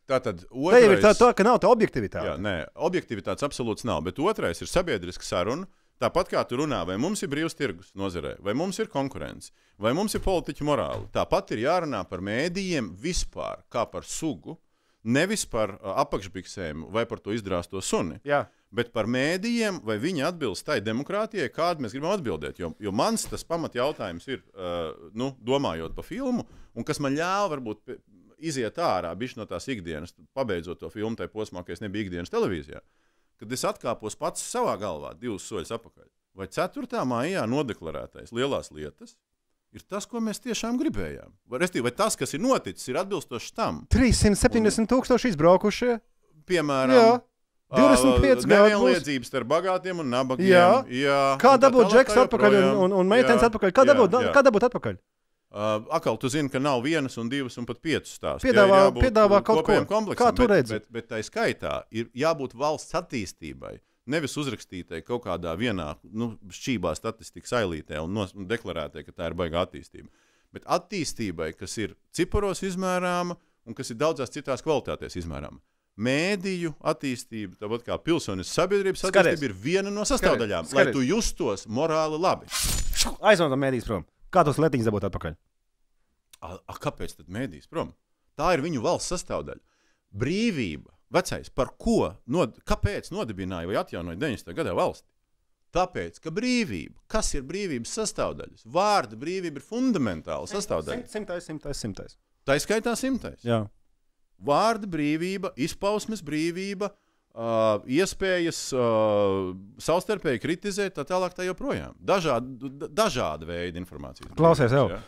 Tātad otrais... Te jau ir tā, tā, ka nav tā objektivitāte. Jā, nē, objektivitātes absolūts nav, bet otrais ir sabiedriska saruna. Tāpat kā tu runā, vai mums ir brīvs tirgus nozarē, vai mums ir konkurence, vai mums ir politiķu morāli. Tāpat ir jārunā par mēdījiem vispār, kā par sugu, nevis par uh, apakšbiksēm vai par to izdrāsto suni, Jā. bet par mēdījiem, vai viņi atbilst tai demokrātijai, kādu mēs gribam atbildēt. Jo, jo mans tas pamat jautājums ir, uh, nu, domājot pa filmu, un kas man ļāva varbūt iziet ārā bišķi no tās ikdienas, pabeidzot to filmu tajā posmā, ka es nebiju ikdienas televīzijā. Kad es atkāpos pats savā galvā, divus soļus apakaļ, vai ceturtā maijā nodeklarētais lielās lietas ir tas, ko mēs tiešām gribējām? Vai, restīvi, vai tas, kas ir noticis, ir atbilstošs tam? trīssimt septiņdesmit tūkstoši izbraukušie. Piemēram, Jā. divdesmit pieci gadi. Nevienlīdzības starp bagātiem un nabagiem. Jā. Jā. Kā dabūt džeks atpakaļ un, un, un meitenes atpakaļ? Kā dabūt, kā dabūt atpakaļ? Uh, akal, tu zini, ka nav vienas un divas un pat piecas stāsts. Piedāvā, jā, piedāvā kaut ko. Kā tu redzi? Bet, bet, bet tai skaitā ir jābūt valsts attīstībai, nevis uzrakstītai kaut kādā vienā nu, šķībā statistikas ailītē un, nos, un deklarētai, ka tā ir baigā attīstība. Bet attīstībai, kas ir ciparos izmērāma un kas ir daudzās citās kvalitātēs izmērāma. Mēdīju attīstība, tāpat kā pilsonis sabiedrības attīstība Skaries. Ir viena no sastāvdaļām, Skaries. Lai tu justos morāli labi. Aizvadam mēdījus prom. Kā tos letiņus dabūt atpakaļ? A, a, kāpēc tad mēdīs prom? Tā ir viņu valsts sastāvdaļa. Brīvība, vecais, par ko, nod, kāpēc nodibināja vai atjaunoja deviņdesmitajā gadā valsti? Tāpēc, ka brīvība, kas ir brīvības sastāvdaļas? Vārda brīvība ir fundamentāla sastāvdaļa. Simtais, simtais, simtais. Tā ir skaitā simtais. Jā. Vārda brīvība, izpausmes brīvība, Uh, iespējas uh, savstarpēji kritizēt, tā tālāk tā joprojām. Dažāda, dažāda veida informācijas. Klausies jau. Ja?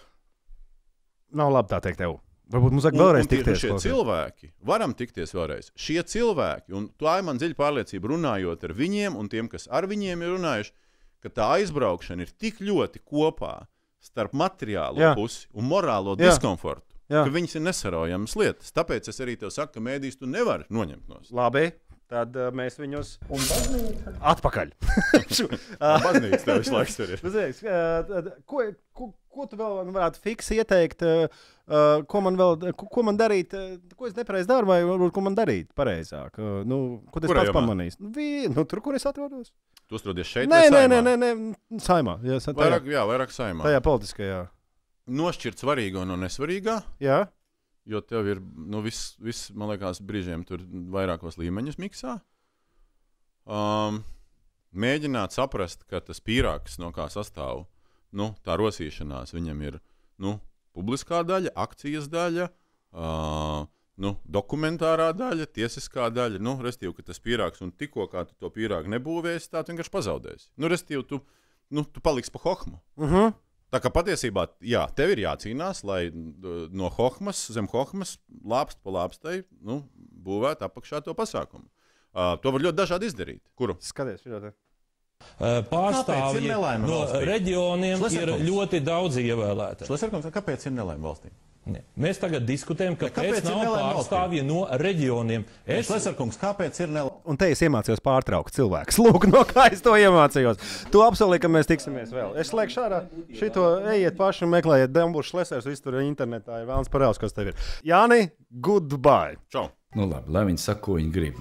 Nav labi tā teikt tev. Varbūt mums vajag vēlreiz un, un tikties. Šie klausies. Cilvēki, varam tikties vēlreiz. Šie cilvēki, un tā ir man dziļa pārliecība runājot ar viņiem un tiem, kas ar viņiem ir runājuši, ka tā aizbraukšana ir tik ļoti kopā starp materiālo Jā. Pusi un morālo Jā. Diskomfortu, Jā. Ka viņas ir nesaraujamas lietas. Tāpēc es arī tev saku, ka mēdīs tu nevari noņemt no. Labi. Tad uh, mēs viņus un baznīca atpakaļ. Baznīca tev visu laiku tur ir. Uh, ko, ko, ko tu vēl varētu fiksi ieteikt? Uh, uh, ko man vēl, ko, ko man darīt? Uh, ko es nepareizi daru vai ko man darīt pareizāk? Uh, nu, ko tas pats pamanīs? Nu, vi, nu, tur, kur es atrodos? Tu atrodies šeit nē, vai nē, saimā? Nē, nē, nē, saimā. Jā, tajā, vairāk, jā, vairāk saimā. Tajā politiskajā. Nošķirt svarīgo no nesvarīgā. Jā. Jo tev ir, nu, viss, vis, man liekas, brīžiem tur vairākos līmeņus miksā. Um, mēģināt saprast, ka tas pīrāgs, no kā sastāv, nu, tā rosīšanās, viņam ir, nu, publiskā daļa, akcijas daļa, uh, nu, dokumentārā daļa, tiesiskā daļa, nu, restīvi, ka tas pīrāgs, un tikko kā tu to pīrāgu nebūvēsi, tā tu vienkārši pazaudēsi. Nu, restīvi, tu, nu, tu paliksi pa hohmu. Mhm. Uh Tā kā patiesībā, jā, tev ir jācīnās, lai no hohmas, zem hohmas, lāpst pa lāpstai, nu, būvēt apakšā to pasākumu. Uh, to var ļoti dažādi izdarīt. Kuru? Skaties, ļoti. Uh, pārstāvji no reģioniem ir ļoti daudz ievēlēti. Šlesarkungs, kāpēc ir nelaime valstī? Ne. Mēs tagad diskutējam, kāpēc, kāpēc nav pārstāvji no reģioniem. Es... Šlesarkungs, kāpēc ir nelaime? Un te es iemācījos pārtraukt cilvēkus. Lūk, no kā es to iemācījos. Tu apsolīji, ka mēs tiksimies vēl. Es slēgšu ārā šito, ejiet paši un meklējiet Dembūrs Šlesers, visu tur internetā ir vēlns paraugs, kas tev ir. Jāni, goodbye. Čau. Nu labi, lai viņi saka, ko viņi grib.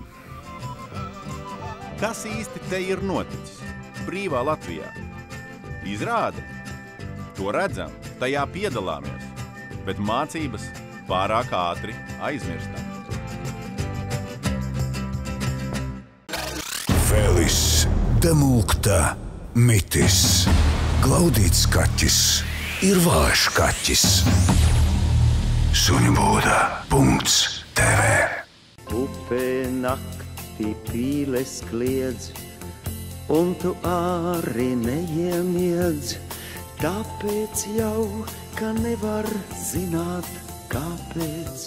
Kas īsti te ir noticis? Brīvā Latvijā. Izrāda. To redzam, tajā piedalāmies. Bet mācības pārāk ātri aizmirstam. Felis, Damulkta, Mitis, Glaudīts kaķis ir vājš kaķis. Suņu būda punkts T V. Upē naktī pīles kliedz, un tu arī neiemiedz, tāpēc jau ka nevar zināt, kāpēc.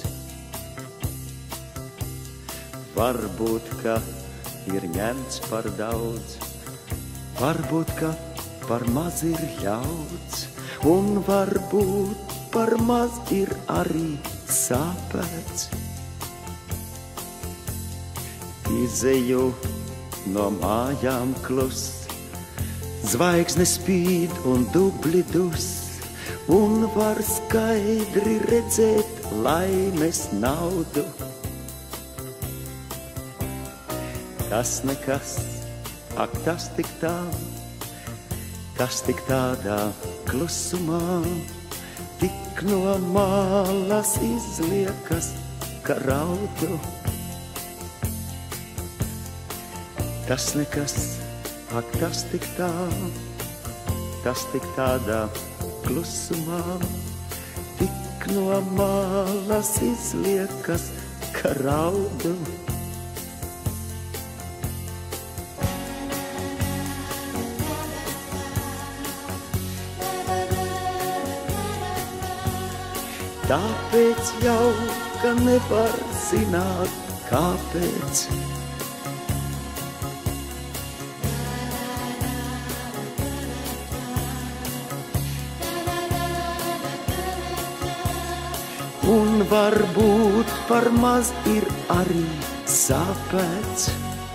Varbūt, ka ir ņemts par daudz, varbūt, ka par maz ir ļauts, un varbūt par maz ir arī sāpēts. Izeju no mājām klus, zvaigznes spīd un dubli dus, un var skaidri redzēt laimes naudu. tas nekas, ak tas tik tā, tas tik tādā klusumā, tik no malas izliekas, ka raudu. Tas nekas, ak tas tik tā, tas tik tādā klusumā, tik no malas izliekas, ka raudu. Tāpēc jau, ka nevar zināt, kāpēc. Un varbūt par maz ir arī sāpēts.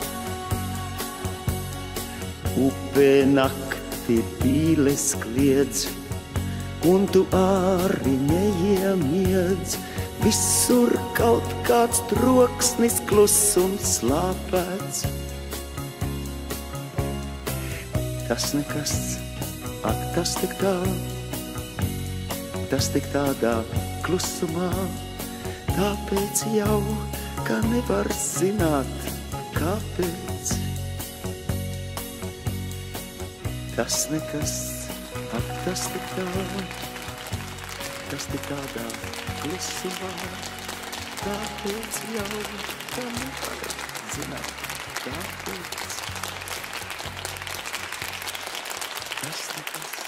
Upē nakti pīles kliedz, un tu arī neiemiedz. Visur kaut kāds troksnis, klusums slāpēts. Tas nekas, ak tas tik tā, tas tik tādā klusumā, tāpēc jau, ka nevar zināt, kāpēc. Tas nekas, ak tas tik tā, tas tik tādā klusumā, tāpēc jau, ka nevar zināt, kāpēc. Tas nekas.